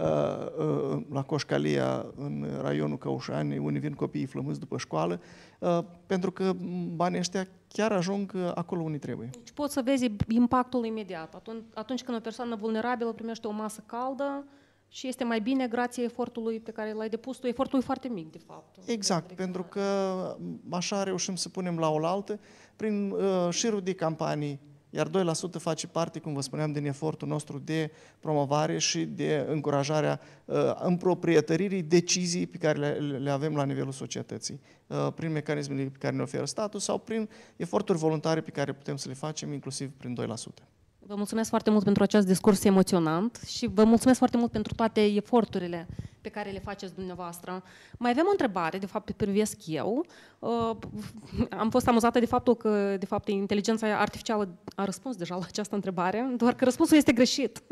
la Coșcalia în raionul Căușani, unde vin copiii flămâți după școală, pentru că banii ăștia chiar ajung acolo unde trebuie. Deci poți să vezi impactul imediat. Atunci, atunci când o persoană vulnerabilă primește o masă caldă, și este mai bine grație efortului pe care l-ai depus tu, efortul e foarte mic, de fapt. Exact, pentru că așa reușim să punem la oaltă, prin uh, șirul de campanii Iar doi la sută face parte, cum vă spuneam, din efortul nostru de promovare și de încurajarea uh, împroprietăririi decizii pe care le, le avem la nivelul societății, uh, prin mecanismele pe care ne oferă statul sau prin eforturi voluntare pe care putem să le facem, inclusiv prin doi la sută. Vă mulțumesc foarte mult pentru acest discurs emoționant și vă mulțumesc foarte mult pentru toate eforturile pe care le faceți dumneavoastră. Mai avem o întrebare, de fapt, pe privesc eu. Uh, am fost amuzată de faptul că, de fapt, inteligența artificială a răspuns deja la această întrebare, doar că răspunsul este greșit.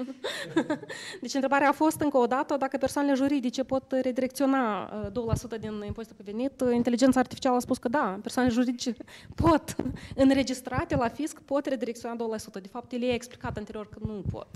Deci, întrebarea a fost încă o dată dacă persoanele juridice pot redirecționa doi la sută din impozitul pe venit. Inteligența artificială a spus că da, persoanele juridice pot, înregistrate la fisc, pot redirecționa doi la sută. De fapt, el i-a explicat anterior că nu pot.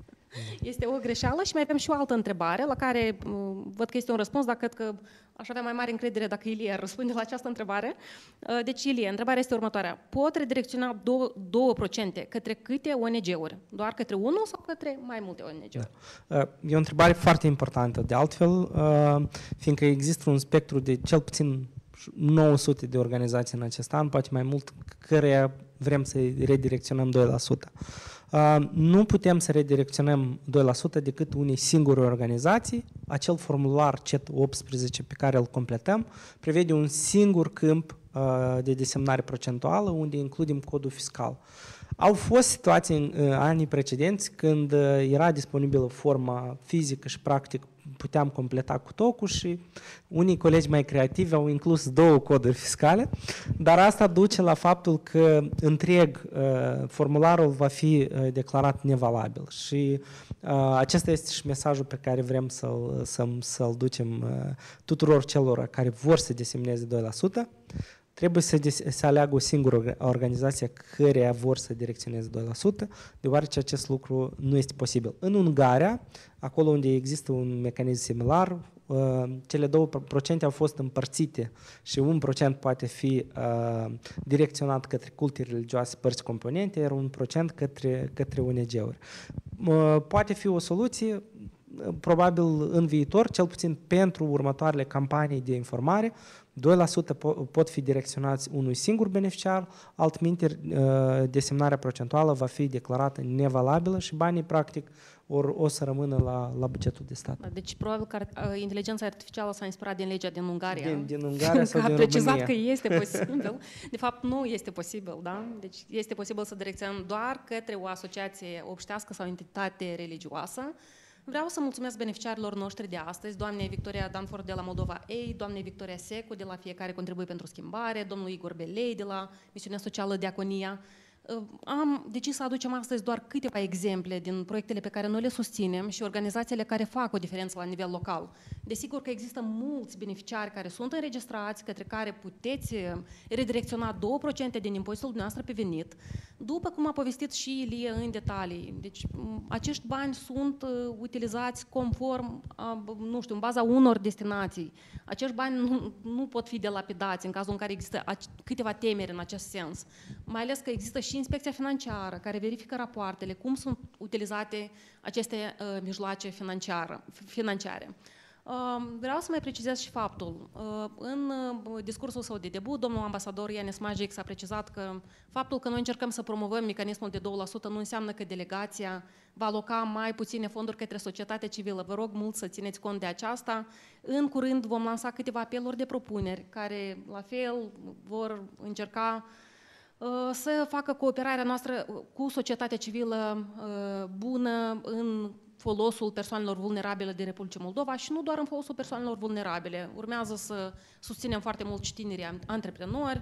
Este o greșeală și mai avem și o altă întrebare la care uh, văd că este un răspuns, dar cred că aș avea mai mare încredere dacă Ilie răspunde la această întrebare. Uh, deci, Ilie, întrebarea este următoarea. Pot redirecționa două la sută către câte O N G-uri? Doar către unul sau către mai multe O N G-uri? Da. Uh, e o întrebare foarte importantă. De altfel, uh, fiindcă există un spectru de cel puțin nouă sute de organizații în acest an, poate mai mult, căreia vrem să redirecționăm doi la sută. Uh, nu putem să redirecționăm doi la sută decât unei singure organizații. Acel formular C E T optsprezece pe care îl completăm prevede un singur câmp uh, de desemnare procentuală unde includem codul fiscal. Au fost situații în uh, anii precedenți când uh, era disponibilă forma fizică și practic puteam completa cu tocul și unii colegi mai creativi au inclus două coduri fiscale, dar asta duce la faptul că întreg uh, formularul va fi uh, declarat nevalabil și uh, acesta este și mesajul pe care vrem să-l, să, să-l ducem uh, tuturor celor care vor să desemneze doi la sută. Trebuie să, să aleagă o singură organizație căreia vor să direcționeze doi la sută, deoarece acest lucru nu este posibil. În Ungaria, acolo unde există un mecanism similar, cele două procente au fost împărțite și un procent poate fi uh, direcționat către culte religioase, părți componente, iar un procent către, către O N G-uri. Uh, poate fi o soluție, probabil în viitor, cel puțin pentru următoarele campanii de informare, doi la sută pot fi direcționați unui singur beneficiar, altminteri desemnarea procentuală va fi declarată nevalabilă și banii, practic, or, o să rămână la, la bugetul de stat. Deci, probabil că uh, inteligența artificială s-a inspirat din legea din Ungaria. Din, din Ungaria sau din România. A precizat că este posibil. De fapt, nu este posibil, da? Deci, este posibil să direcționăm doar către o asociație obștească sau entitate religioasă. Vreau să mulțumesc beneficiarilor noștri de astăzi, doamnei Victoria Danford de la Moldova Aid, doamnei Victoria Secu de la Fiecare Contribuie pentru Schimbare, domnul Igor Belei de la Misiunea Socială Diaconia. Am decis să aducem astăzi doar câteva exemple din proiectele pe care noi le susținem și organizațiile care fac o diferență la nivel local. Desigur că există mulți beneficiari care sunt înregistrați, către care puteți redirecționa două la sută din impozitul dumneavoastră pe venit, după cum a povestit și Ilie în detalii. Deci acești bani sunt utilizați conform, nu știu, în baza unor destinații. Acești bani nu, nu pot fi delapidați în cazul în care există câteva temeri în acest sens. Mai ales că există și Inspecția Financiară, care verifică rapoartele, cum sunt utilizate aceste uh, mijloace financiare. Uh, vreau să mai precizez și faptul. Uh, în uh, discursul său de debut, domnul ambasador Ianis Magic s-a precizat că faptul că noi încercăm să promovăm mecanismul de doi la sută nu înseamnă că delegația va aloca mai puține fonduri către societatea civilă. Vă rog mult să țineți cont de aceasta. În curând vom lansa câteva apeluri de propuneri care, la fel, vor încerca să facă cooperarea noastră cu societatea civilă bună în folosul persoanelor vulnerabile din Republica Moldova și nu doar în folosul persoanelor vulnerabile. Urmează să susținem foarte mult și tinerii antreprenori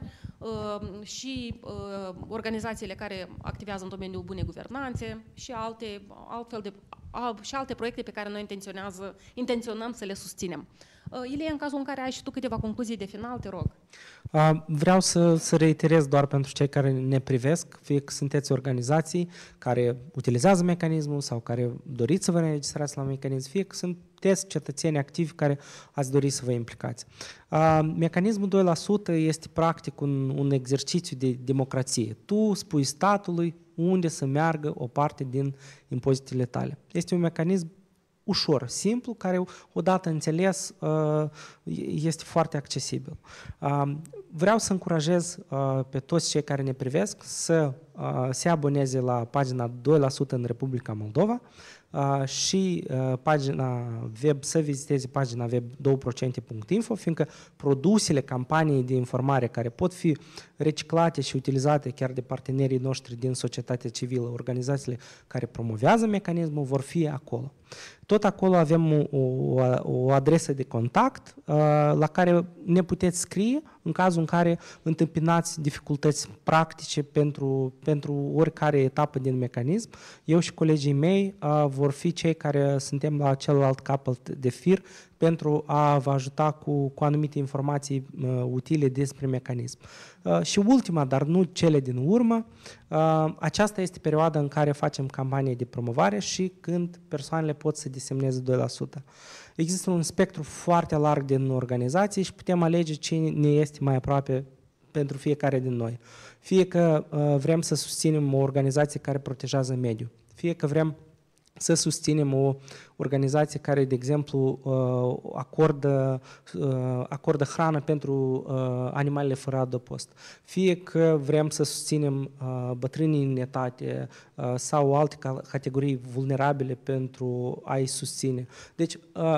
și organizațiile care activează în domeniul bunei guvernanțe și alte, altfel de, și alte proiecte pe care noi intenționează, intenționăm să le susținem. Ilie, în cazul în care ai și tu câteva concluzii de final, te rog. Vreau să, să reiterez doar pentru cei care ne privesc, fie că sunteți organizații care utilizează mecanismul sau care doriți să vă înregistrați la mecanism, fie că sunteți cetățeni activi care ați dori să vă implicați. Mecanismul doi la sută este practic un, un exercițiu de democrație. Tu spui statului unde să meargă o parte din impozitele tale. Este un mecanism ușor, simplu, care odată înțeles este foarte accesibil. Vreau să încurajez pe toți cei care ne privesc să se aboneze la pagina doi la sută în Republica Moldova și pagina web, să viziteze pagina web doi procente punct info, fiindcă produsele campaniei de informare care pot fi reciclate și utilizate chiar de partenerii noștri din societatea civilă, organizațiile care promovează mecanismul, vor fi acolo. Tot acolo avem o, o, o adresă de contact uh, la care ne puteți scrie în cazul în care întâmpinați dificultăți practice pentru, pentru oricare etapă din mecanism. Eu și colegii mei uh, vor fi cei care suntem la celălalt capăt de fir pentru a vă ajuta cu, cu anumite informații uh, utile despre mecanism. Uh, și ultima, dar nu cele din urmă, uh, aceasta este perioada în care facem campanie de promovare și când persoanele pot să desemneze doi la sută. Există un spectru foarte larg din organizații și putem alege cine ne este mai aproape pentru fiecare din noi. Fie că uh, vrem să susținem o organizație care protejează mediul, fie că vrem să susținem o organizație care, de exemplu, acordă, acordă hrană pentru animalele fără adăpost. Fie că vrem să susținem bătrânii în etate sau alte categorii vulnerabile pentru a-i susține. Deci,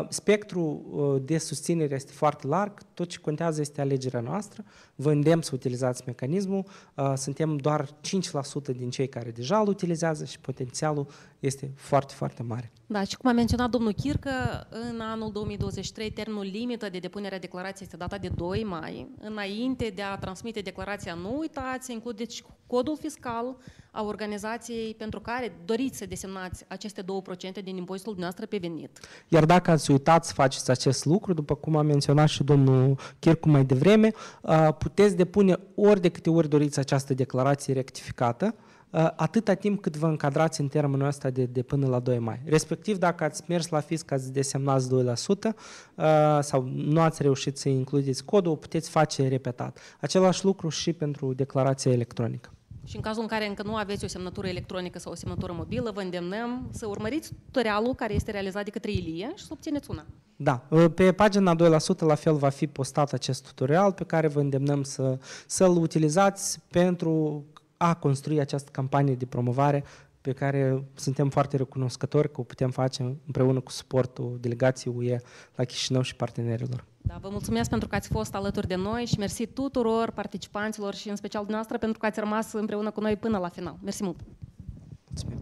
spectrul de susținere este foarte larg, tot ce contează este alegerea noastră. Vă îndemn să utilizați mecanismul. Suntem doar cinci la sută din cei care deja îl utilizează și potențialul este foarte, foarte mare. Da, și cum a menționat domnul Chircă, în anul două mii douăzeci și trei, termenul limită de depunere a declarației este data de doi mai. Înainte de a transmite declarația, nu uitați să includeți codul fiscal a organizației pentru care doriți să desemnați aceste două procente din impozitul dumneavoastră pe venit. Iar dacă ați uitat să faceți acest lucru, după cum a menționat și domnul Chircu mai devreme, puteți depune ori de câte ori doriți această declarație rectificată, atâta timp cât vă încadrați în termenul ăsta de, de până la doi mai. Respectiv, dacă ați mers la fisc, ați desemnați doi la sută sau nu ați reușit să includeți codul, o puteți face repetat. Același lucru și pentru declarația electronică. Și în cazul în care încă nu aveți o semnătură electronică sau o semnătură mobilă, vă îndemnăm să urmăriți tutorialul care este realizat de către Ilie și să obțineți una. Da, pe pagina doi la sută la fel va fi postat acest tutorial pe care vă îndemnăm să, să-l utilizați pentru a construi această campanie de promovare pe care suntem foarte recunoscători că o putem face împreună cu suportul delegației U E la Chișinău și partenerilor. Da, vă mulțumesc pentru că ați fost alături de noi și mersi tuturor participanților și în special dumneavoastră pentru că ați rămas împreună cu noi până la final. Mersi mult! Mulțumim!